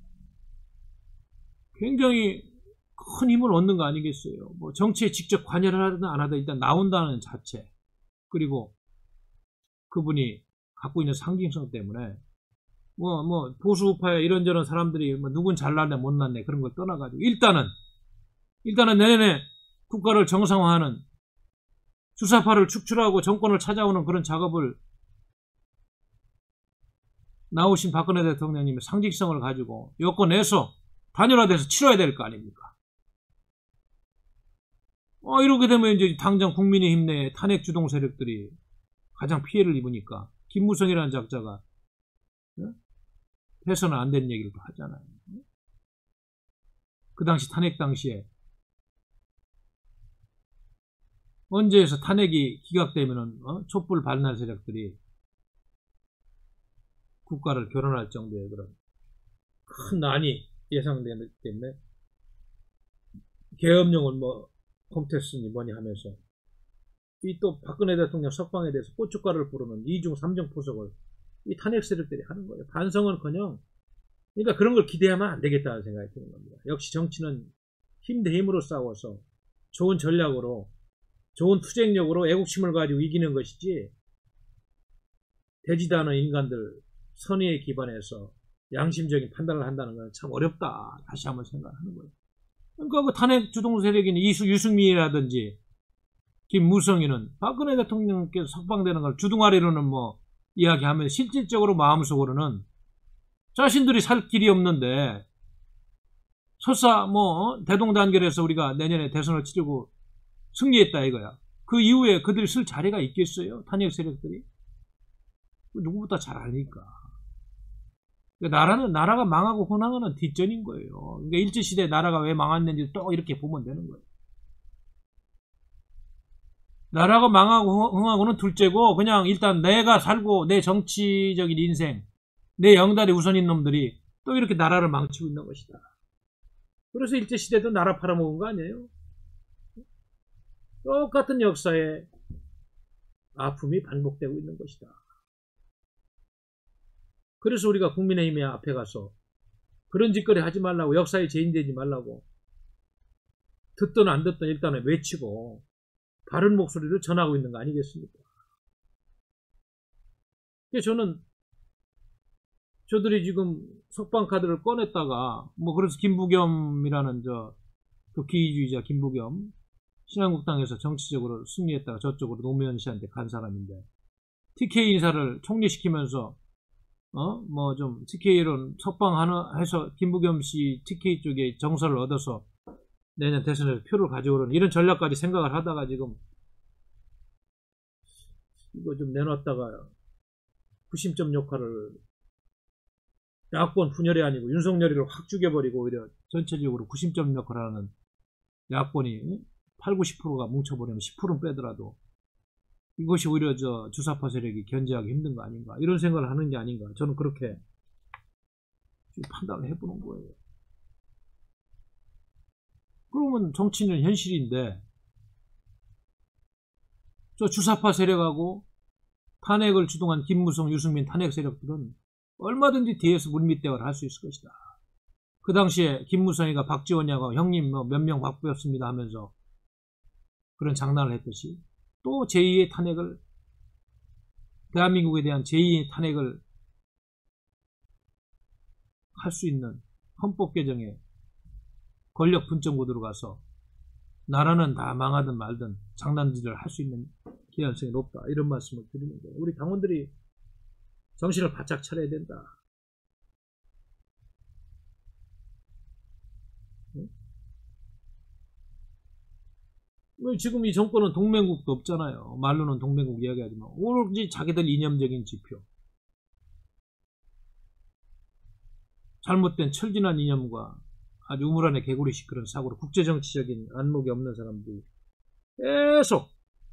굉장히 큰 힘을 얻는 거 아니겠어요. 뭐 정치에 직접 관여를 하든 안 하든 일단 나온다는 자체, 그리고 그분이 갖고 있는 상징성 때문에 뭐 보수우파에 이런저런 사람들이 뭐 누군 잘났네 못났네 그런 걸 떠나가지고 일단은 내년에 국가를 정상화하는 주사파를 축출하고 정권을 찾아오는 그런 작업을 나오신 박근혜 대통령님의 상징성을 가지고 여권 내에서 단일화돼서 치러야 될 거 아닙니까? 이렇게 되면 이제 당장 국민의힘 내 탄핵 주동 세력들이 가장 피해를 입으니까 김무성이라는 작자가 해서는 안 되는 얘기를 또 하잖아요. 그 당시 탄핵 당시에 언제에서 탄핵이 기각되면은 촛불 반날 세력들이 국가를 결혼할 정도의 그런 큰 난이 예상되기 때문에 계엄령을 뭐 컴테스니 뭐니 하면서 이 또 박근혜 대통령 석방에 대해서 고춧가루를 뿌리는 2중 3중 포석을 이 탄핵 세력들이 하는 거예요. 반성은커녕 그러니까 그런 걸 기대하면 안 되겠다는 생각이 드는 겁니다. 역시 정치는 힘 대 힘으로 싸워서 좋은 전략으로 좋은 투쟁력으로 애국심을 가지고 이기는 것이지 되지도 않은 인간들 선의에 기반해서 양심적인 판단을 한다는 건 참 어렵다. 다시 한번 생각하는 거예요. 그러니까 그 탄핵 주동 세력인 유승민이라든지 김무성이는 박근혜 대통령께서 석방되는 걸 주둥아리로는 뭐 이야기하면 실질적으로 마음속으로는 자신들이 살 길이 없는데 설사 뭐 대동단결해서 우리가 내년에 대선을 치르고 승리했다 이거야. 그 이후에 그들이 쓸 자리가 있겠어요? 탄핵 세력들이? 누구보다 잘 아니까. 나라가 망하고 흥하는 뒷전인 거예요. 그러니까 일제시대 나라가 왜 망했는지 또 이렇게 보면 되는 거예요. 나라가 망하고 흥하고는 둘째고 그냥 일단 내가 살고 내 정치적인 인생, 내 영달이 우선인 놈들이 또 이렇게 나라를 망치고 있는 것이다. 그래서 일제시대도 나라 팔아먹은 거 아니에요? 똑같은 역사의 아픔이 반복되고 있는 것이다. 그래서 우리가 국민의힘에 앞에 가서 그런 짓거리 하지 말라고, 역사에 재인되지 말라고 듣든 안 듣든 일단은 외치고 바른 목소리를 전하고 있는 거 아니겠습니까? 저는 저들이 지금 석방 카드를 꺼냈다가 뭐 그래서 김부겸이라는 그 기회주의자 김부겸 신한국당에서 정치적으로 승리했다가 저쪽으로 노무현 씨한테 간 사람인데 TK 인사를 총리시키면서 뭐 좀 TK로 석방해서 김부겸 씨 TK 쪽에 정서를 얻어서 내년 대선에서 표를 가져오려는 이런 전략까지 생각을 하다가 지금 이거 좀 내놨다가 구심점 역할을 야권 분열이 아니고 윤석열이를 확 죽여버리고 오히려 전체적으로 구심점 역할을 하는 야권이 8, 90%가 뭉쳐버리면 10%는 빼더라도 이것이 오히려 주사파 세력이 견제하기 힘든 거 아닌가 이런 생각을 하는 게 아닌가 저는 그렇게 판단을 해보는 거예요. 그러면 정치는 현실인데 저 주사파 세력하고 탄핵을 주동한 김무성, 유승민 탄핵 세력들은 얼마든지 뒤에서 물밑대화를 할 수 있을 것이다. 그 당시에 김무성이가 박지원이하고 형님 몇 명 바꾸었습니다 하면서 그런 장난을 했듯이 또 제2의 탄핵을, 대한민국에 대한 제2의 탄핵을 할 수 있는 헌법 개정에 권력 분점 구도로 가서 나라는 다 망하든 말든 장난질을 할 수 있는 기한성이 높다. 이런 말씀을 드리는 거예요. 우리 당원들이 정신을 바짝 차려야 된다. 지금 이 정권은 동맹국도 없잖아요. 말로는 동맹국 이야기하지만 오로지 자기들 이념적인 지표, 잘못된 철진한 이념과 아주 우물안에 개구리식 그런 사고로 국제정치적인 안목이 없는 사람들이 계속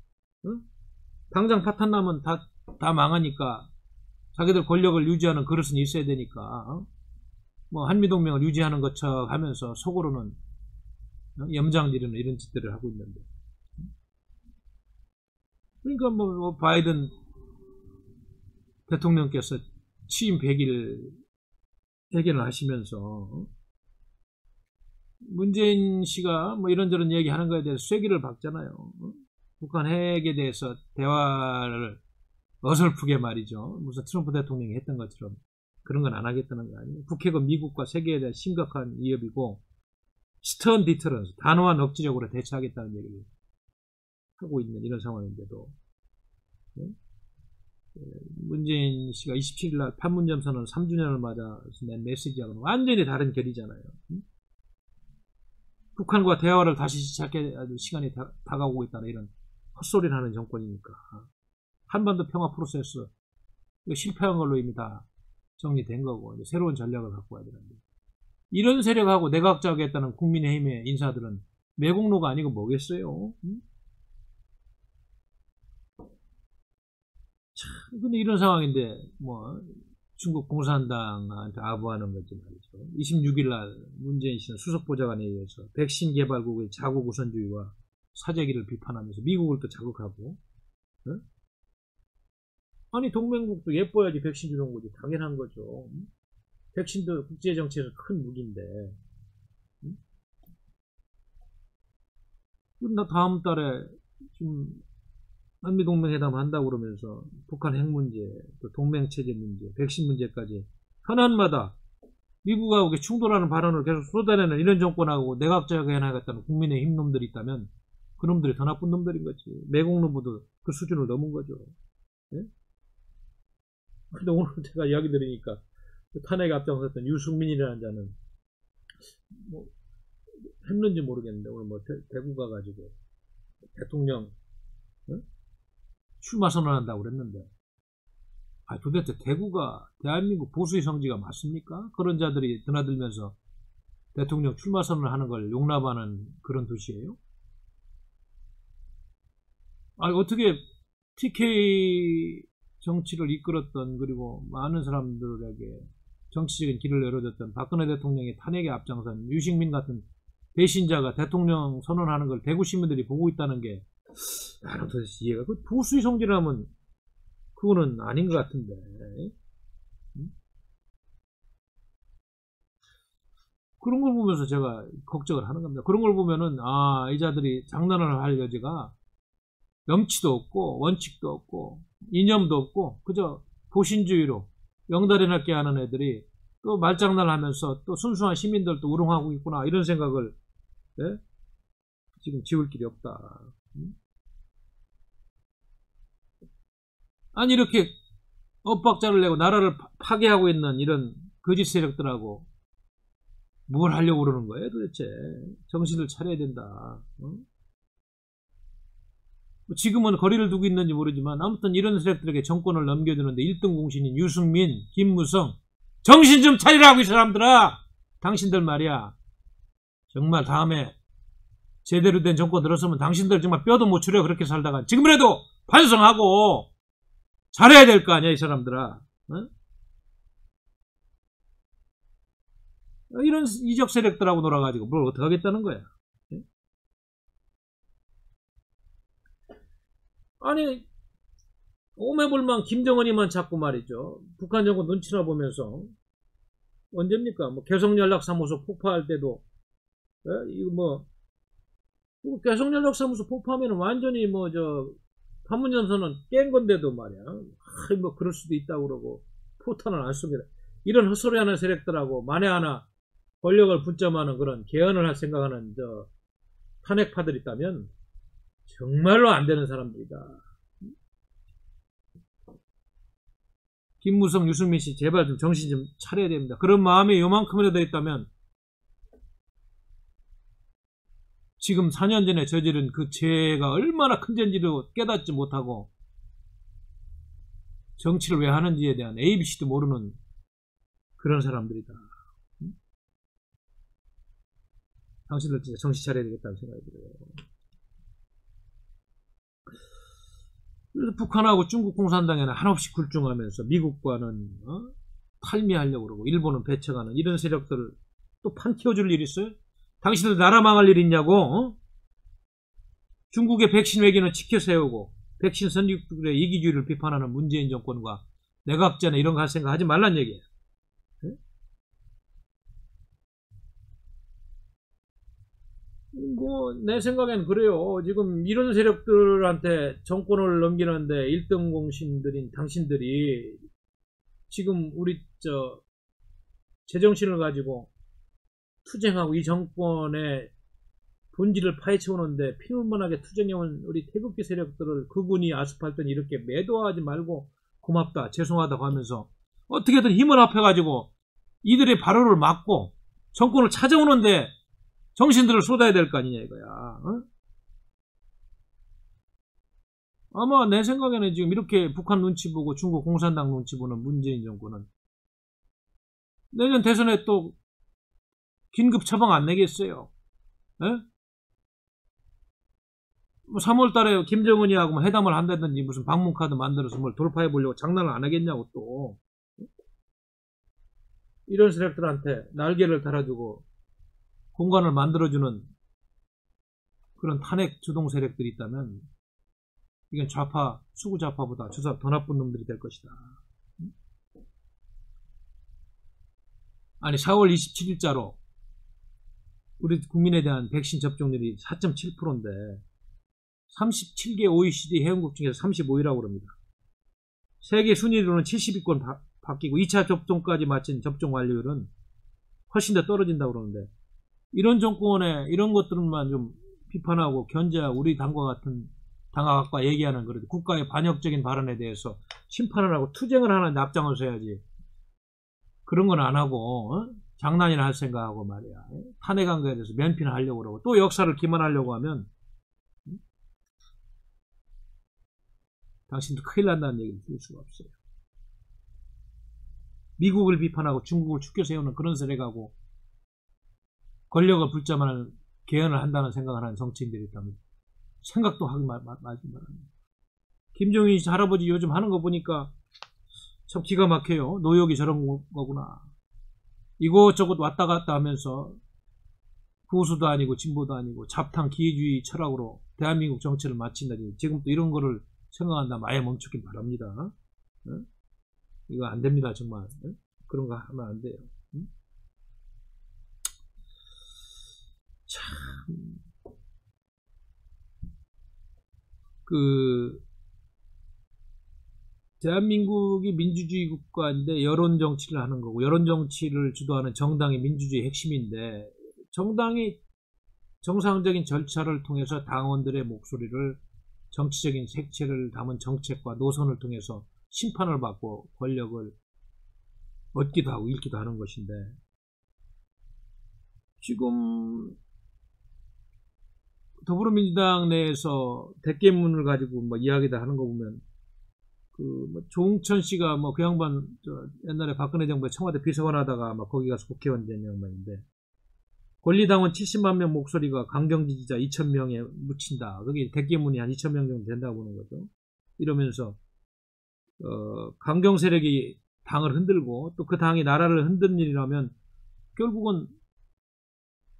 당장 파탄 나면 다 망하니까 자기들 권력을 유지하는 그릇은 있어야 되니까 뭐 한미동맹을 유지하는 것처럼 하면서 속으로는 염장지르는 이런 짓들을 하고 있는데, 그러니까 뭐 바이든 대통령께서 취임 100일 회견을 하시면서 문재인 씨가 뭐 이런저런 얘기하는 거에 대해서 쐐기를 박잖아요. 북한 핵에 대해서 대화를 어설프게 말이죠. 무슨 트럼프 대통령이 했던 것처럼 그런 건 안 하겠다는 거 아니에요. 북핵은 미국과 세계에 대한 심각한 위협이고 스턴 디터런스, 단호한 억지력으로 대처하겠다는 얘기를 하고 있는 이런 상황인데도 문재인 씨가 27일 날 판문점 선언 3주년을 맞아서 낸 메시지하고는 완전히 다른 결이잖아요. 북한과 대화를 다시 시작해야 할 시간이 다가오고 있다는 이런 헛소리를 하는 정권이니까 한반도 평화 프로세스 실패한 걸로 이미 다 정리된 거고 이제 새로운 전략을 갖고 와야 되는데, 이런 세력하고 내각자하겠다는 국민의힘의 인사들은 매국노가 아니고 뭐겠어요? 참, 근데 이런 상황인데 뭐 중국 공산당한테 아부하는 거지 말이죠. 26일 날 문재인 씨는 수석보좌관에 의해서 백신 개발국의 자국 우선주의와 사재기를 비판하면서 미국을 또 자극하고, 아니 동맹국도 예뻐야지 백신 주는 거지. 당연한 거죠. 백신도 국제정치에서 큰 무기인데. 나 다음 달에 지금 한미동맹회담 한다고 그러면서 북한 핵 문제, 또 동맹체제 문제, 백신 문제까지 현안마다 미국하고 충돌하는 발언을 계속 쏟아내는 이런 정권하고 내각자가 해나가겠다는 국민의힘 놈들이 있다면 그 놈들이 더 나쁜 놈들인 거지. 매국노보다 그 수준을 넘은 거죠. 예? 근데 오늘 제가 이야기 들으니까 탄핵에 앞장섰던 유승민이라는 자는 뭐 했는지 모르겠는데 오늘 뭐 대구 가가지고 대통령 출마 선언한다고 그랬는데, 도대체 대구가 대한민국 보수의 성지가 맞습니까? 그런 자들이 드나들면서 대통령 출마 선언을 하는 걸 용납하는 그런 도시예요? 어떻게 TK 정치를 이끌었던, 그리고 많은 사람들에게 정치적인 길을 열어줬던 박근혜 대통령의 탄핵에 앞장선 유승민 같은 배신자가 대통령 선언하는 걸 대구 시민들이 보고 있다는 게 나는 도대체 이해가, 그 보수의 성질이라면 그거는 아닌 것 같은데. 그런 걸 보면서 제가 걱정을 하는 겁니다. 그런 걸 보면은 이 자들이 장난을 할 여지가 염치도 없고 원칙도 없고 이념도 없고 그저 보신주의로 영달이 하는 애들이 또 말장난을 하면서 또 순수한 시민들도 우롱하고 있구나, 이런 생각을 지금 지울 길이 없다. 아니 이렇게 엇박자를 내고 나라를 파괴하고 있는 이런 거짓 세력들하고 뭘 하려고 그러는 거예요 도대체. 정신을 차려야 된다. 지금은 거리를 두고 있는지 모르지만 아무튼 이런 세력들에게 정권을 넘겨주는데 1등 공신인 유승민, 김무성, 정신 좀 차리라고 이 사람들아. 당신들 말이야 정말 다음에 제대로 된 정권 들었으면 당신들 정말 뼈도 못 추려. 그렇게 살다가 지금이라도 반성하고 잘해야 될 거 아니야 이 사람들아. 이런 이적 세력들하고 놀아가지고 뭘 어떻게 하겠다는 거야. 아니 오매불망 김정은이만 자꾸 말이죠. 북한 정권 눈치나 보면서 언제입니까? 뭐 개성연락사무소 폭파할 때도 이거 뭐 개성연락사무소 폭파하면 완전히 뭐 저 판문점선언 깬 건데도 말이야. 뭐 그럴 수도 있다고 그러고 포탄을 안 쏩니다. 이런 헛소리하는 세력들하고 만에 하나 권력을 분점하는 그런 개헌을 할 생각하는 저 탄핵파들 있다면 정말로 안 되는 사람들이다. 김무성, 유승민 씨 제발 좀 정신 좀 차려야 됩니다. 그런 마음이 요만큼이라도 있다면 지금 4년 전에 저지른 그 죄가 얼마나 큰 죄인지를 깨닫지 못하고 정치를 왜 하는지에 대한 ABC도 모르는 그런 사람들이다. 당신들 진짜 정신 차려야 되겠다는 생각이 들어요. 그래서 북한하고 중국 공산당에는 한없이 굴중하면서 미국과는 탈미하려고 그러고 일본은 배척하는 이런 세력들을 또 판 키워줄 일 있어요? 당신들 나라 망할 일 있냐고? 중국의 백신 외교는 지켜세우고 백신 선진국들의 이기주의를 비판하는 문재인 정권과 내각제나 이런 거 할 생각 하지 말란 얘기예요. 뭐 내 생각엔 그래요. 지금 이런 세력들한테 정권을 넘기는데 1등 공신들인 당신들이 지금 우리 저 제정신을 가지고 투쟁하고 이 정권의 본질을 파헤쳐오는데 피눈물나게 투쟁해온 우리 태극기 세력들을 그분이 아스팔트니 이렇게 매도하지 말고 고맙다 죄송하다고 하면서 어떻게든 힘을 합해가지고 이들의 발언을 막고 정권을 찾아오는데 정신들을 쏟아야 될 거 아니냐 이거야. 아마 내 생각에는 지금 이렇게 북한 눈치 보고 중국 공산당 눈치 보는 문재인 정권은 내년 대선에 또 긴급 처방 안 내겠어요. 에? 뭐 3월달에 김정은이하고 뭐 회담을 한다든지 무슨 방문카드 만들어서 뭘 돌파해 보려고 장난을 안 하겠냐고 또 이런 세력들한테 날개를 달아주고 공간을 만들어주는 그런 탄핵 주동 세력들이 있다면 이건 좌파, 수구 좌파보다 주사 더 나쁜 놈들이 될 것이다. 아니 4월 27일자로 우리 국민에 대한 백신 접종률이 4.7%인데 37개 OECD 회원국 중에서 35위라고 그럽니다. 세계 순위로는 70위권 바뀌고 2차 접종까지 마친 접종 완료율은 훨씬 더 떨어진다고 그러는데 이런 정권에 이런 것들만 좀 비판하고 견제하고 우리 당과 같은 당학과 얘기하는 그래도 국가의 반역적인 발언에 대해서 심판을 하고 투쟁을 하는 앞장을 서야지. 그런 건 안 하고 장난이나 할 생각하고 말이야. 탄핵한 거에 대해서 면피를 하려고 그러고 또 역사를 기만하려고 하면 당신도 큰일 난다는 얘기를 들을 수가 없어요. 미국을 비판하고 중국을 축켜 세우는 그런 세력하고 권력을 붙잡아는 개헌을 한다는 생각을 하는 정치인들이 있다면 생각도 하기 말지 말합니다. 김정인 씨 할아버지 요즘 하는 거 보니까 참 기가 막혀요. 노역이 저런 거구나. 이것저것 왔다 갔다 하면서 보수도 아니고 진보도 아니고 잡탕 기회주의 철학으로 대한민국 정치를 마친다니 지금 또 이런 거를 생각한다면 아예 멈추길 바랍니다. 이거 안 됩니다 정말. 그런 거 하면 안 돼요. 참 대한민국이 민주주의 국가인데 여론 정치를 하는 거고 여론 정치를 주도하는 정당이 민주주의 핵심인데 정당이 정상적인 절차를 통해서 당원들의 목소리를 정치적인 색채를 담은 정책과 노선을 통해서 심판을 받고 권력을 얻기도 하고 잃기도 하는 것인데 지금 더불어민주당 내에서 대깨문을 가지고 뭐 이야기를 하는 거 보면 뭐 조홍천 씨가 뭐 그 양반 옛날에 박근혜 정부에 청와대 비서관 하다가 막 거기 가서 국회의원 된 양반인데 권리당원 70만 명 목소리가 강경 지지자 2,000명에 묻힌다. 그게 대깨문이 한 2,000명 정도 된다고 보는 거죠. 이러면서 강경 세력이 당을 흔들고 또 그 당이 나라를 흔드는 일이라면 결국은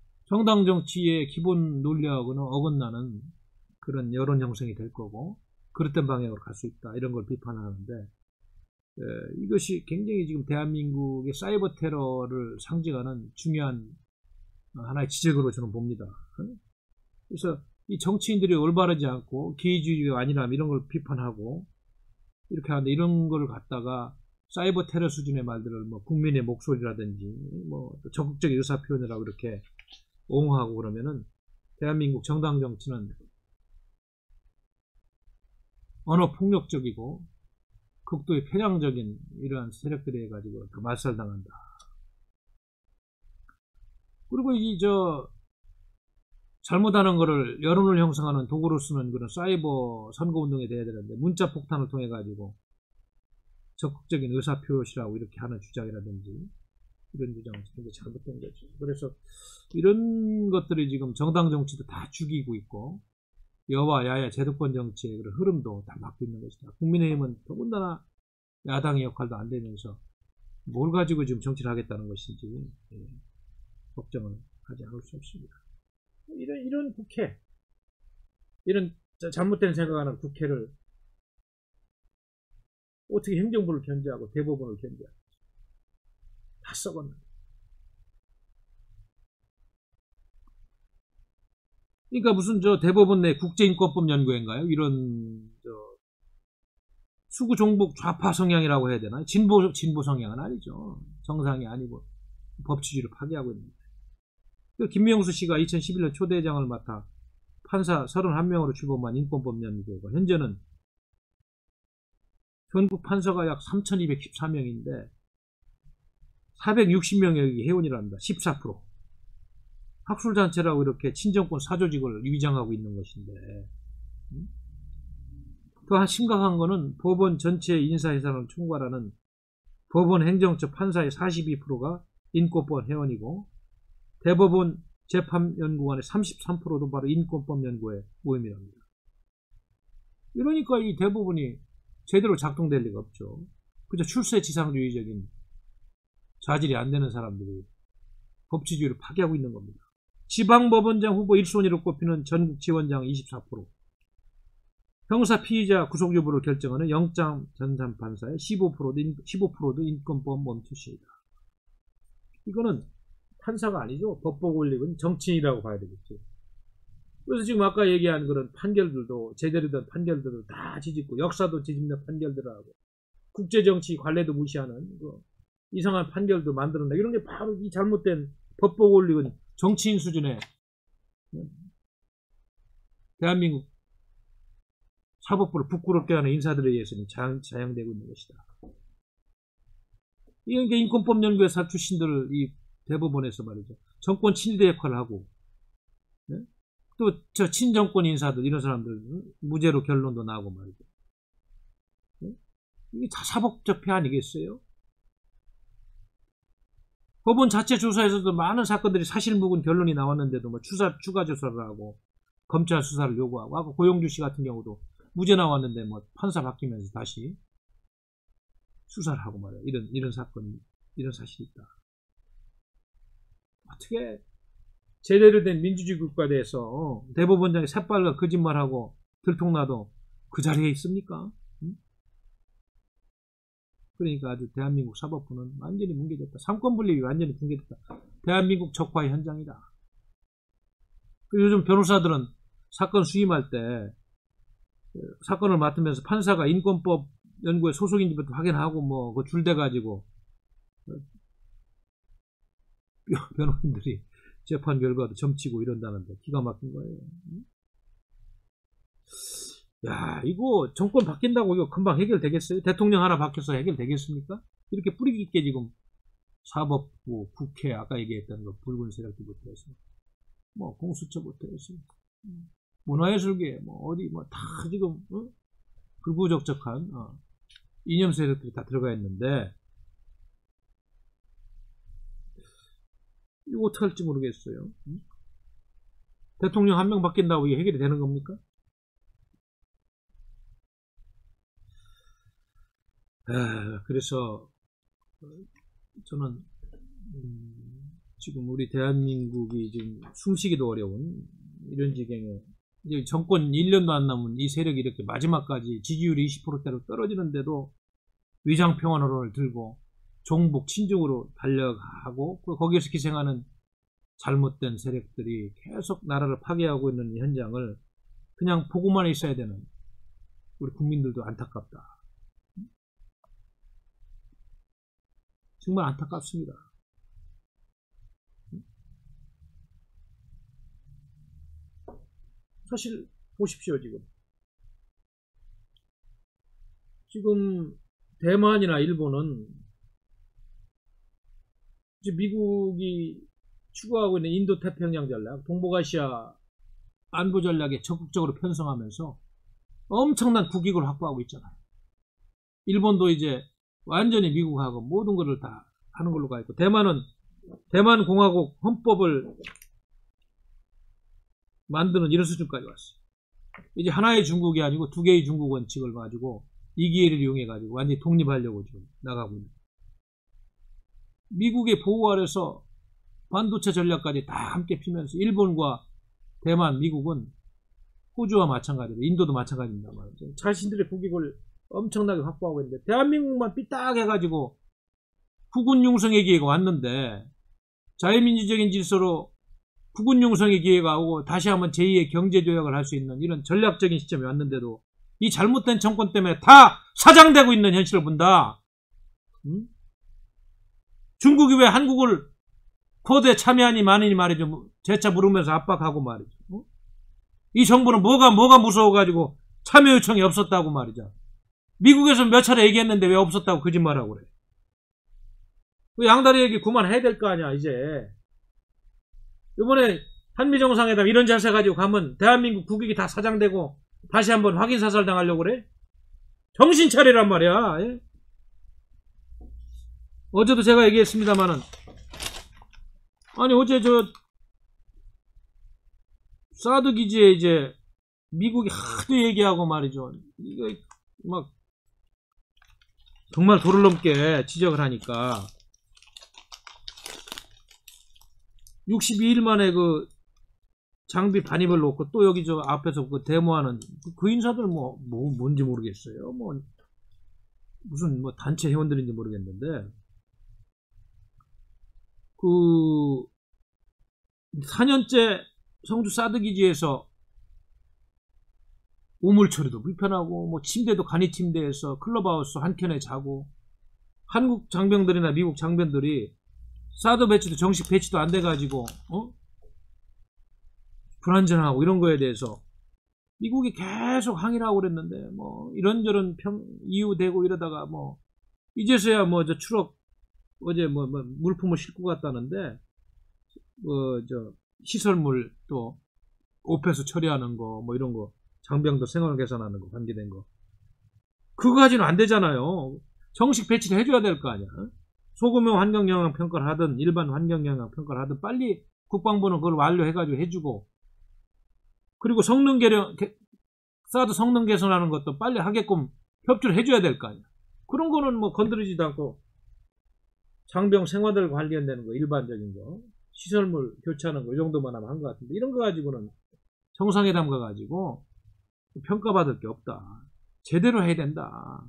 정당 정치의 기본 논리하고는 어긋나는 그런 여론 형성이 될 거고 그릇된 방향으로 갈 수 있다. 이런 걸 비판하는데 이것이 굉장히 지금 대한민국의 사이버 테러를 상징하는 중요한 하나의 지적으로 저는 봅니다. 그래서 이 정치인들이 올바르지 않고 기회주의가 아니라 이런 걸 비판하고 이렇게 하는데 이런 걸 갖다가 사이버 테러 수준의 말들을 뭐 국민의 목소리라든지 뭐 적극적인 의사 표현이라고 이렇게 옹호하고 그러면은 대한민국 정당 정치는 언어 폭력적이고 극도의 편향적인 이러한 세력들에 가지고 더 말살당한다. 그리고 잘못하는 거를 여론을 형성하는 도구로 쓰는 그런 사이버 선거운동에 대해야 되는데 문자 폭탄을 통해 가지고 적극적인 의사표시라고 이렇게 하는 주장이라든지 이런 주장은 굉장히 잘못된 거죠. 그래서 이런 것들이 지금 정당 정치도 다 죽이고 있고 여와 야야 제도권 정치의 그런 흐름도 다 막고 있는 것이다. 국민의힘은 더군다나 야당의 역할도 안 되면서 뭘 가지고 지금 정치를 하겠다는 것인지 걱정을 하지 않을 수 없습니다. 이런 국회, 이런 잘못된 생각하는 국회를 어떻게 행정부를 견제하고 대법원을 견제하고 다 썩었는데. 그러니까 무슨 대법원 내 국제인권법 연구회인가요? 이런 수구 종북 좌파 성향이라고 해야 되나요? 진보 성향은 아니죠. 정상이 아니고 법치주의를 파괴하고 있는 거예요. 김명수 씨가 2011년 초대장을 맡아 판사 31명으로 출범한 인권법 연구회가 현재는 전국 판사가 약 3,214명인데 460명이 여기 회원이랍니다. 14%. 학술단체라고 이렇게 친정권 사조직을 위장하고 있는 것인데 더 심각한 거는 법원 전체의 인사예산을 총괄하는 법원 행정처 판사의 42%가 인권법 회원이고 대법원 재판연구원의 33%도 바로 인권법 연구에 모임이랍니다. 이러니까 이 대법원이 제대로 작동될 리가 없죠. 그저 출세지상주의적인 자질이 안 되는 사람들이 법치주의를 파괴하고 있는 겁니다. 지방법원장 후보 1순위로 꼽히는 전국 지원장 24%, 형사 피의자 구속 여부를 결정하는 영장 전담판사의 15%도 인권법 멈추시이다. 이거는 판사가 아니죠. 법보 권력은 정치인이라고 봐야 되겠죠. 그래서 지금 아까 얘기한 그런 판결들도 제대로 된 판결들을 다 뒤집고 역사도 뒤집는 판결들을 하고 국제정치 관례도 무시하는 이상한 판결도 만들어낸다. 이런 게 바로 이 잘못된 법보 권력은 정치인 수준의 대한민국 사법부를 부끄럽게 하는 인사들에 의해서는 자양되고 있는 것이다. 이런 게 인권법 연구회사 출신들을 이 대법원에서 말이죠. 정권 친일대 역할을 하고, 네? 또 저 친정권 인사들 이런 사람들 무죄로 결론도 나고 말이죠. 네? 이게 다 사법적 폐 아니겠어요? 법원 자체 조사에서도 많은 사건들이 사실무근 결론이 나왔는데도 뭐 추가 조사를 하고 검찰 수사를 요구하고 아까 고용주 씨 같은 경우도 무죄 나왔는데 뭐 판사 바뀌면서 다시 수사를 하고 말이야. 이런 사건이 이런 사실이 있다. 어떻게 제대로 된 민주주의 국가에 대해서 대법원장이 새빨간 거짓말하고 들통나도 그 자리에 있습니까? 응? 그러니까 아주 대한민국 사법부는 완전히 뭉개졌다. 삼권분립이 완전히 붕괴됐다. 대한민국 적화의 현장이다. 요즘 변호사들은 사건 수임할 때 사건을 맡으면서 판사가 인권법 연구에 소속인지부터 확인하고 뭐 그 줄대 가지고 변호인들이 재판 결과도 점치고 이런다는데 기가 막힌 거예요. 야, 이거 정권 바뀐다고 이거 금방 해결되겠어요? 대통령 하나 바뀌어서 해결되겠습니까? 이렇게 뿌리 깊게 지금 사법부, 국회, 아까 얘기했던 거 붉은 세력들부터 해서 뭐 공수처부터 해서 문화예술계 뭐 어디 뭐 다 지금 불구적적한 이념 세력들이 다 들어가 있는데 이거 어떻게 할지 모르겠어요. 대통령 한 명 바뀐다고 이게 해결이 되는 겁니까? 그래서 저는 지금 우리 대한민국이 지금 숨쉬기도 어려운 이런 지경에 이제 정권 1년도 안 남은 이 세력이 이렇게 마지막까지 지지율이 20%대로 떨어지는데도 위장평화론을 들고 종북 친중으로 달려가고 거기에서 기생하는 잘못된 세력들이 계속 나라를 파괴하고 있는 이 현장을 그냥 보고만 있어야 되는 우리 국민들도 안타깝다. 정말 안타깝습니다. 사실 보십시오. 지금 대만이나 일본은 이제 미국이 추구하고 있는 인도 태평양 전략, 동북아시아 안보 전략에 적극적으로 편성하면서 엄청난 국익을 확보하고 있잖아요. 일본도 이제 완전히 미국하고 모든 것을 다 하는 걸로 가 있고, 대만은 대만 공화국 헌법을 만드는 이런 수준까지 왔어요. 이제 하나의 중국이 아니고 두 개의 중국 원칙을 가지고 이 기회를 이용해 가지고 완전히 독립하려고 지금 나가고 있는. 미국의 보호 아래서 반도체 전략까지 다 함께 피면서 일본과 대만, 미국은 호주와 마찬가지로 인도도 마찬가지입니다. 자신들의 국익을 엄청나게 확보하고 있는데 대한민국만 삐딱해가지고 국군 융성의 기회가 왔는데 자유민주적인 질서로 국군 융성의 기회가 오고 다시 한번 제2의 경제조약을 할 수 있는 이런 전략적인 시점이 왔는데도 이 잘못된 정권 때문에 다 사장되고 있는 현실을 본다. 중국이 왜 한국을 쿼드에 참여하니 마느니 말이죠. 재차 물으면서 압박하고 말이죠. 이 정부는 뭐가 무서워가지고 참여 요청이 없었다고 말이죠. 미국에서 몇 차례 얘기했는데 왜 없었다고 거짓말하고 그래. 그 양다리 얘기 그만해야 될 거 아니야 이제. 이번에 한미정상회담 이런 자세 가지고 가면 대한민국 국익이 다 사장되고 다시 한번 확인사살 당하려고 그래? 정신 차리란 말이야. 예? 어제도 제가 얘기했습니다마는 아니 어제 사드 기지에 이제 미국이 하도 얘기하고 말이죠. 이거 막 정말 도를 넘게 지적을 하니까 62일 만에 그 장비 반입을 놓고 또 여기 앞에서 그 데모하는 그 인사들 뭔지 모르겠어요. 무슨 단체 회원들인지 모르겠는데 그 4년째 성주 사드 기지에서 우물 처리도 불편하고 침대도 간이 침대에서 클럽하우스 한 켠에 자고 한국 장병들이나 미국 장병들이 사드 배치도 정식 배치도 안 돼가지고 불안전하고 이런 거에 대해서 미국이 계속 항의를 하고 그랬는데 이런저런 이유 대고 이러다가 이제서야 저 추럭 어제 물품을 싣고 갔다는데 시설물 또 오폐수 처리하는 거 이런 거 장병들 생활 개선하는 거 관계된 거 그거 가지고는 안 되잖아요. 정식 배치를 해줘야 될 거 아니야. 소규모 환경영향평가를 하든 일반 환경영향평가를 하든 빨리 국방부는 그걸 완료해가지고 해주고 그리고 성능 개량 사드 성능 개선하는 것도 빨리 하게끔 협조를 해줘야 될 거 아니야. 그런 거는 건드리지도 않고 장병 생활들 관련되는 거 일반적인 거 시설물 교체하는 거 이 정도만 하면 한 것 같은데 이런 거 가지고는 정상회담 가가지고 평가받을 게 없다. 제대로 해야 된다.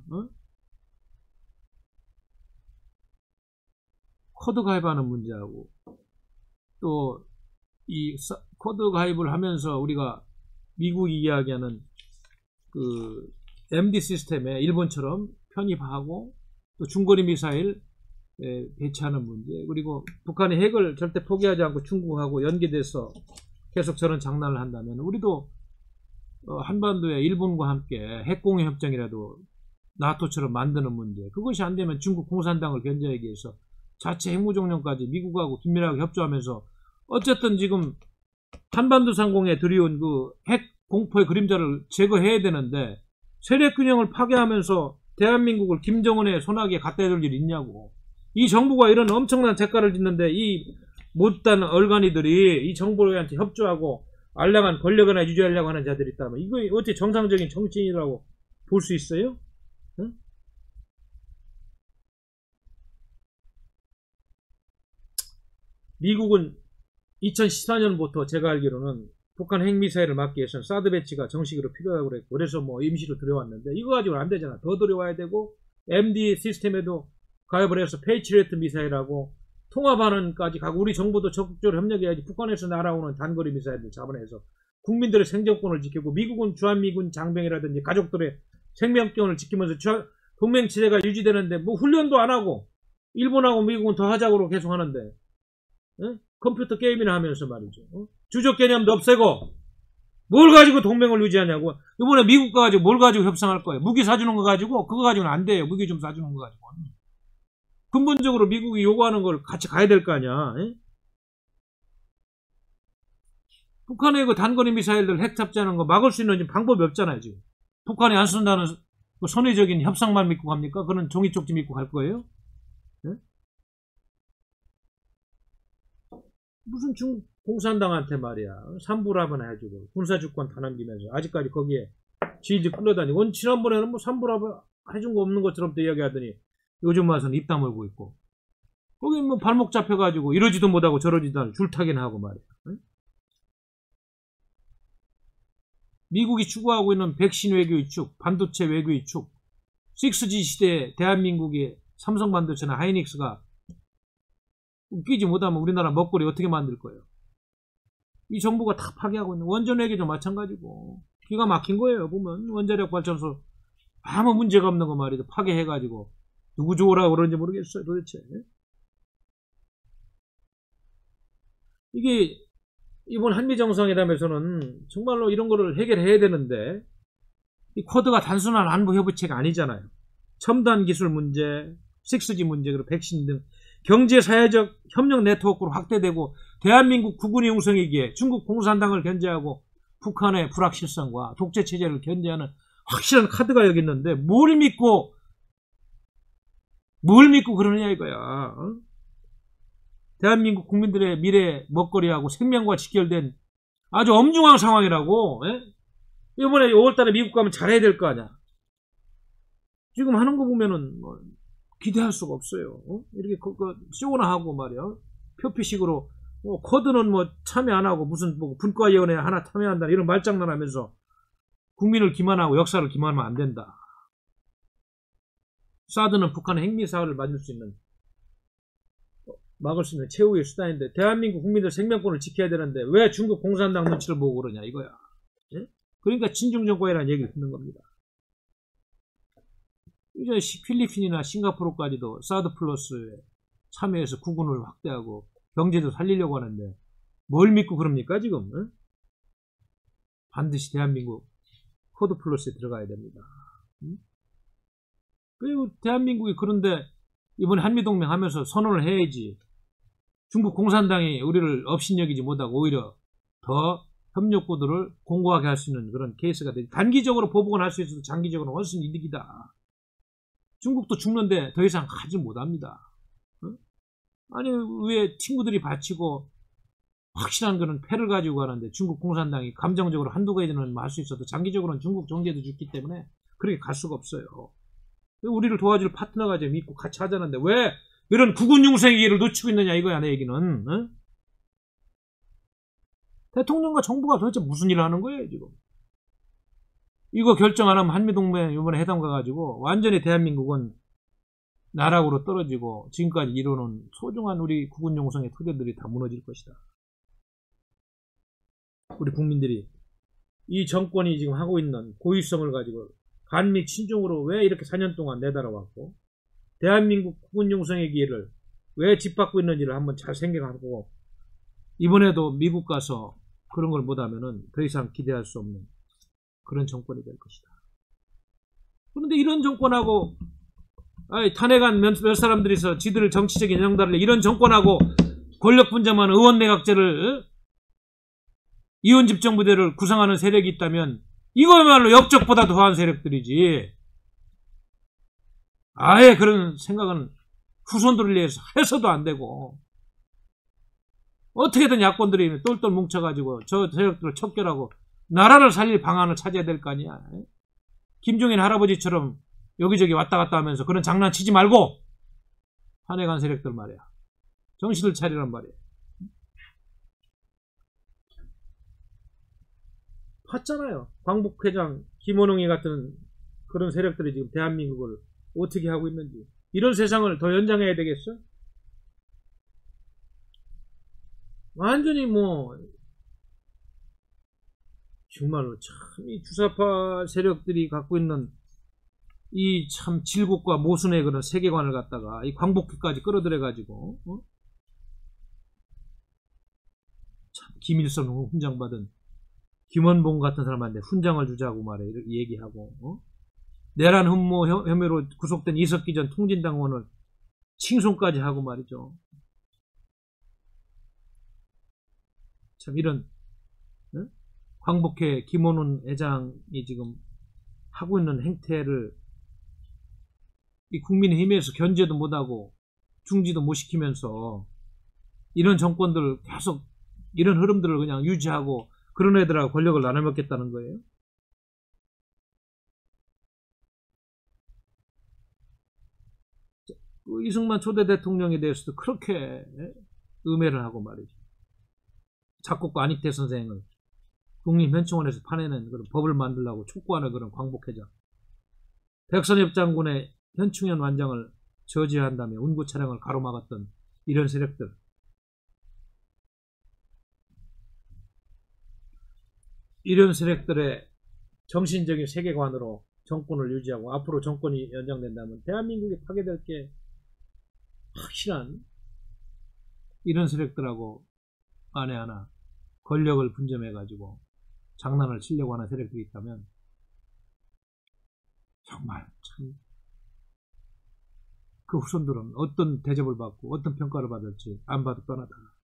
코드 가입하는 문제하고 또 이 코드 가입을 하면서 우리가 미국이 이야기하는 그 MD 시스템에 일본처럼 편입하고 또 중거리 미사일 배치하는 문제 그리고 북한이 핵을 절대 포기하지 않고 중국하고 연계돼서 계속 저런 장난을 한다면 우리도 한반도에 일본과 함께 핵공유 협정이라도 나토처럼 만드는 문제 그것이 안 되면 중국 공산당을 견제하기 위해서 자체 핵무종론까지 미국하고 긴밀하게 협조하면서 어쨌든 지금 한반도 상공에 들이온 그 핵 공포의 그림자를 제거해야 되는데 세력균형을 파괴하면서 대한민국을 김정은의 손아귀에 갖다 댈 일이 있냐고. 이 정부가 이런 엄청난 대가를 짓는데 이 못된 얼간이들이 이 정부한테 협조하고 알량한 권력이나 유지하려고 하는 자들이 있다면 이거 어떻게 정상적인 정치인이라고 볼 수 있어요? 응? 미국은 2014년부터 제가 알기로는 북한 핵미사일을 막기 위해서는 사드 배치가 정식으로 필요하다고 그랬고, 그래서 뭐 임시로 들여왔는데, 이거 가지고는 안 되잖아. 더 들여와야 되고, MD 시스템에도 가입을 해서 페이트리어트 미사일하고 통합하는까지 가고, 우리 정부도 적극적으로 협력해야지. 북한에서 날아오는 단거리 미사일을 잡아내서 국민들의 생존권을 지키고, 미국은 주한미군 장병이라든지 가족들의 생명권을 지키면서 동맹체제가 유지되는데, 뭐 훈련도 안 하고, 일본하고 미국은 더 하자고 계속 하는데, 컴퓨터 게임이나 하면서 말이죠. 주적 개념도 없애고 뭘 가지고 동맹을 유지하냐고. 이번에 미국과 가지고 뭘 가지고 협상할 거예요? 무기 사주는 거 가지고? 그거 가지고는 안 돼요. 무기 좀 사주는 거 가지고. 근본적으로 미국이 요구하는 걸 같이 가야 될 거 아니야. 북한의 그 단거리 미사일들 핵 탑재하는 거 막을 수 있는 방법이 없잖아요. 지금 북한이 안 쓴다는 선의적인 협상만 믿고 갑니까? 그런 종이 쪽지 믿고 갈 거예요? 무슨 중국 공산당한테 말이야 삼불합은 해주고 군사주권 다 남기면서 아직까지 거기에 지지 끌려다니고, 지난번에는 뭐 삼불합을 해준 거 없는 것처럼 또 이야기하더니 요즘 와서는 입 다물고 있고, 거기 뭐 발목 잡혀가지고 이러지도 못하고 저러지도 않고 줄타기나 하고 말이야. 미국이 추구하고 있는 백신 외교의 축, 반도체 외교의 축, 6G 시대에 대한민국의 삼성반도체나 하이닉스가 웃기지 못하면 우리나라 먹거리 어떻게 만들 거예요? 이 정부가 다 파괴하고 있는 원전 외교도 마찬가지고 기가 막힌 거예요. 보면 원자력 발전소 아무 문제가 없는 거 말이죠. 파괴해가지고 누구 좋으라고 그러는지 모르겠어요. 도대체 이게 이번 한미정상회담에서는 정말로 이런 거를 해결해야 되는데, 이 코드가 단순한 안보 협의체가 아니잖아요. 첨단 기술 문제, 6G 문제, 그리고 백신 등 경제 사회적 협력 네트워크로 확대되고, 대한민국 국군의 웅성이기에 중국 공산당을 견제하고 북한의 불확실성과 독재 체제를 견제하는 확실한 카드가 여기 있는데, 뭘 믿고 그러느냐 이거야. 대한민국 국민들의 미래 먹거리하고 생명과 직결된 아주 엄중한 상황이라고. 이번에 5월달에 미국 가면 잘해야 될 거 아니야. 지금 하는 거 보면은 뭐 기대할 수가 없어요. 이렇게 쇼나 하고 말이야. 표피식으로 코드는 뭐 참여 안 하고 무슨 뭐 분과위원회 하나 참여한다 이런 말장난하면서 국민을 기만하고 역사를 기만하면 안 된다. 사드는 북한의 핵미사일을 막을 수 있는 최후의 수단인데, 대한민국 국민들 생명권을 지켜야 되는데 왜 중국 공산당 눈치를 보고 그러냐 이거야. 그러니까 친중정권이라는 얘기를 듣는 겁니다. 이제 필리핀이나 싱가포르까지도 사드 플러스에 참여해서 국군을 확대하고 경제도 살리려고 하는데 뭘 믿고 그럽니까 지금? 반드시 대한민국 코드 플러스에 들어가야 됩니다. 그리고 대한민국이 그런데 이번에 한미동맹 하면서 선언을 해야지. 중국 공산당이 우리를 업신여기지 못하고 오히려 더 협력구도를 공고하게 할 수 있는 그런 케이스가 되지. 단기적으로 보복은 할 수 있어도 장기적으로 훨씬 이득이다. 중국도 죽는데 더 이상 가지 못합니다. 아니 왜 친구들이 바치고 확실한 그런 패를 가지고 가는데 중국 공산당이 감정적으로 한두 가지는 할 수 있어도 장기적으로는 중국 정제도 죽기 때문에 그렇게 갈 수가 없어요. 우리를 도와줄 파트너가 좀 있고 같이 하자는데 왜 이런 국군 융성의 기회를 놓치고 있느냐 이거야 내 얘기는. 대통령과 정부가 도대체 무슨 일을 하는 거예요 지금? 이거 결정 안 하면 한미동맹 이번에 회담 가가지고 완전히 대한민국은 나락으로 떨어지고 지금까지 이뤄놓은 소중한 우리 국군 용성의 토대들이 다 무너질 것이다. 우리 국민들이 이 정권이 지금 하고 있는 고의성을 가지고 반미 친중으로 왜 이렇게 4년 동안 내달아왔고 대한민국 국군 용성의 기회를 왜 짓밟고 있는지를 한번 잘 생각하고 이번에도 미국 가서 그런 걸 못하면은 더 이상 기대할 수 없는 그런 정권이 될 것이다. 그런데 이런 정권하고 탄핵한 몇 사람들이서 지들을 정치적인 인정달래 이런 정권하고 권력 분점하는 의원 내각제를 이원 집정부대를 구성하는 세력이 있다면 이거야말로 역적보다 더한 세력들이지. 아예 그런 생각은 후손들을 위해서 해서도 안 되고 어떻게든 야권들이 똘똘 뭉쳐가지고 저 세력들을 척결하고 나라를 살릴 방안을 찾아야 될 거 아니야. 김종인 할아버지처럼 여기저기 왔다 갔다 하면서 그런 장난치지 말고 탄핵한 세력들 말이야. 정신을 차리란 말이야. 봤잖아요. 광복회장, 김원웅이 같은 그런 세력들이 지금 대한민국을 어떻게 하고 있는지. 이런 세상을 더 연장해야 되겠어? 완전히 뭐 정말로 참 이 주사파 세력들이 갖고 있는 이 참 질곡과 모순의 그런 세계관을 갖다가 이 광복회까지 끌어들여 가지고 참 김일성 훈장 받은 김원봉 같은 사람한테 훈장을 주자고 말해 이렇게 얘기하고 내란 흠모 혐의로 구속된 이석기 전 통진당원을 칭송까지 하고 말이죠. 참 이런 광복회 김원훈 회장이 지금 하고 있는 행태를 이 국민의힘에서 견제도 못하고 중지도 못 시키면서 이런 정권들 계속 이런 흐름들을 그냥 유지하고 그런 애들하고 권력을 나눠먹겠다는 거예요. 이승만 초대 대통령에 대해서도 그렇게 음해를 하고 말이죠. 작곡가 안익태 선생을 국립현충원에서 파내는 그런 법을 만들려고 촉구하는 그런 광복회장. 백선엽 장군의 현충원 완장을 저지한다며 운구 차량을 가로막았던 이런 세력들. 이런 세력들의 정신적인 세계관으로 정권을 유지하고 앞으로 정권이 연장된다면 대한민국이 파괴될 게 확실한 이런 세력들하고 안에 하나 권력을 분점해가지고 장난을 치려고 하는 세력들이 있다면 정말 참 그 후손들은 어떤 대접을 받고 어떤 평가를 받을지 안 봐도 뻔하다.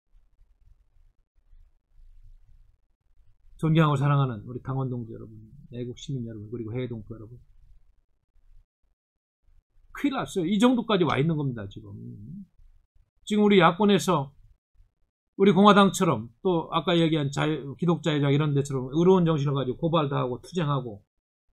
존경하고 사랑하는 우리 강원동지 여러분, 애국 시민 여러분, 그리고 해외 동포 여러분, 큰일 났어요. 이 정도까지 와 있는 겁니다. 지금 우리 야권에서 우리 공화당처럼 또 아까 얘기한 기독자회장 이런 데처럼 의로운 정신을 가지고 고발도 하고 투쟁하고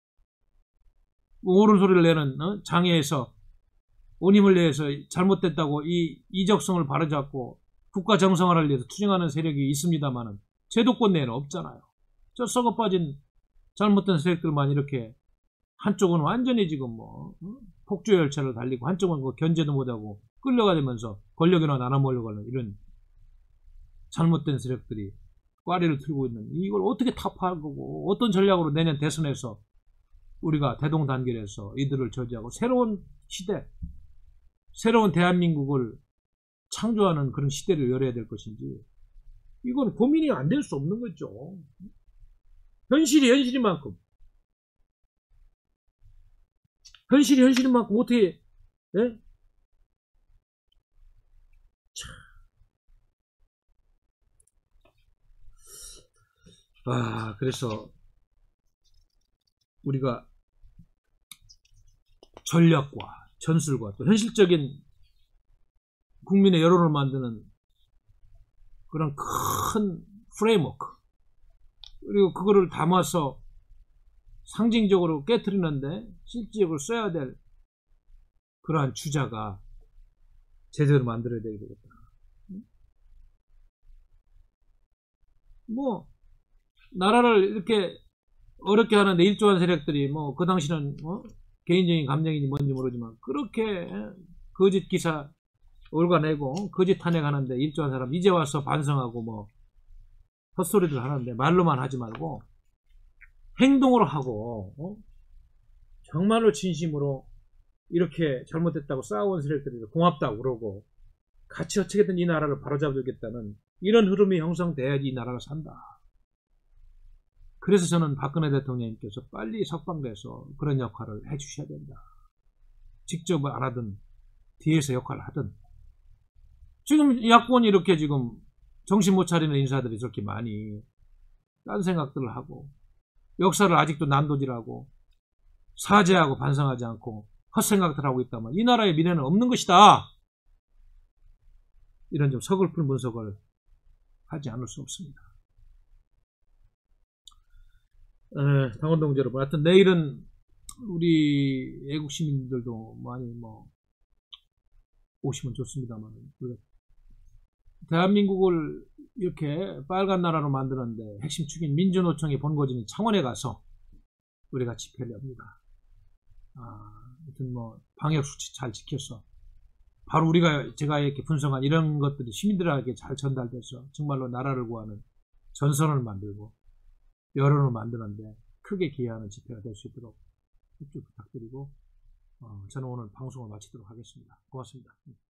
옳은 소리를 내는 장애에서 온 힘을 내서 잘못됐다고 이 이적성을 바로잡고 국가 정상화를 위해서 투쟁하는 세력이 있습니다만은 제도권 내에는 없잖아요. 저 썩어 빠진 잘못된 세력들만 이렇게 한쪽은 완전히 지금 폭주 열차를 달리고 한쪽은 견제도 못하고 끌려가면서 권력이나 나눠먹으려고 하는 이런 잘못된 세력들이 꽈리를 틀고 있는 이걸 어떻게 타파할 거고 어떤 전략으로 내년 대선에서 우리가 대동단결해서 이들을 저지하고 새로운 시대, 새로운 대한민국을 창조하는 그런 시대를 열어야 될 것인지 이건 고민이 안 될 수 없는 거죠. 현실이 현실인 만큼 현실이 현실인 만큼 어떻게 예? 그래서 우리가 전략과 전술과 또 현실적인 국민의 여론을 만드는 그런 큰 프레임워크 그리고 그거를 담아서 상징적으로 깨트리는데 실질적으로 써야 될 그러한 주자가 제대로 만들어야 되겠다. 나라를 이렇게 어렵게 하는데 일조한 세력들이 그 당시는 개인적인 감정인지 뭔지 모르지만 그렇게 거짓 기사 올가내고 거짓 탄핵하는데 일조한 사람 이제 와서 반성하고 헛소리들 하는데 말로만 하지 말고 행동으로 하고 정말로 진심으로 이렇게 잘못됐다고 싸워온 세력들이 고맙다고 그러고 같이 어떻게든 이 나라를 바로잡아주겠다는 이런 흐름이 형성돼야지 이 나라가 산다. 그래서 저는 박근혜 대통령님께서 빨리 석방돼서 그런 역할을 해주셔야 된다. 직접 안 하든 뒤에서 역할을 하든 지금 야권이 이렇게 지금 정신 못 차리는 인사들이 저렇게 많이 딴 생각들을 하고 역사를 아직도 난도질하고 사죄하고 반성하지 않고 헛생각들 하고 있다면 이 나라의 미래는 없는 것이다. 이런 좀 서글픈 분석을 하지 않을 수 없습니다. 강원동지 여러분, 하여튼 내일은 우리 애국 시민들도 많이 오시면 좋습니다만 대한민국을 이렇게 빨간 나라로 만드는데 핵심 축인 민주노총의 본거지인 창원에 가서 우리가 집회를 엽니다. 하여튼 뭐 방역수칙 잘 지켜서 바로 제가 이렇게 분석한 이런 것들이 시민들에게 잘 전달돼서 정말로 나라를 구하는 전선을 만들고 여론을 만드는데 크게 기여하는 집회가 될 수 있도록 협조 부탁드리고 저는 오늘 방송을 마치도록 하겠습니다. 고맙습니다.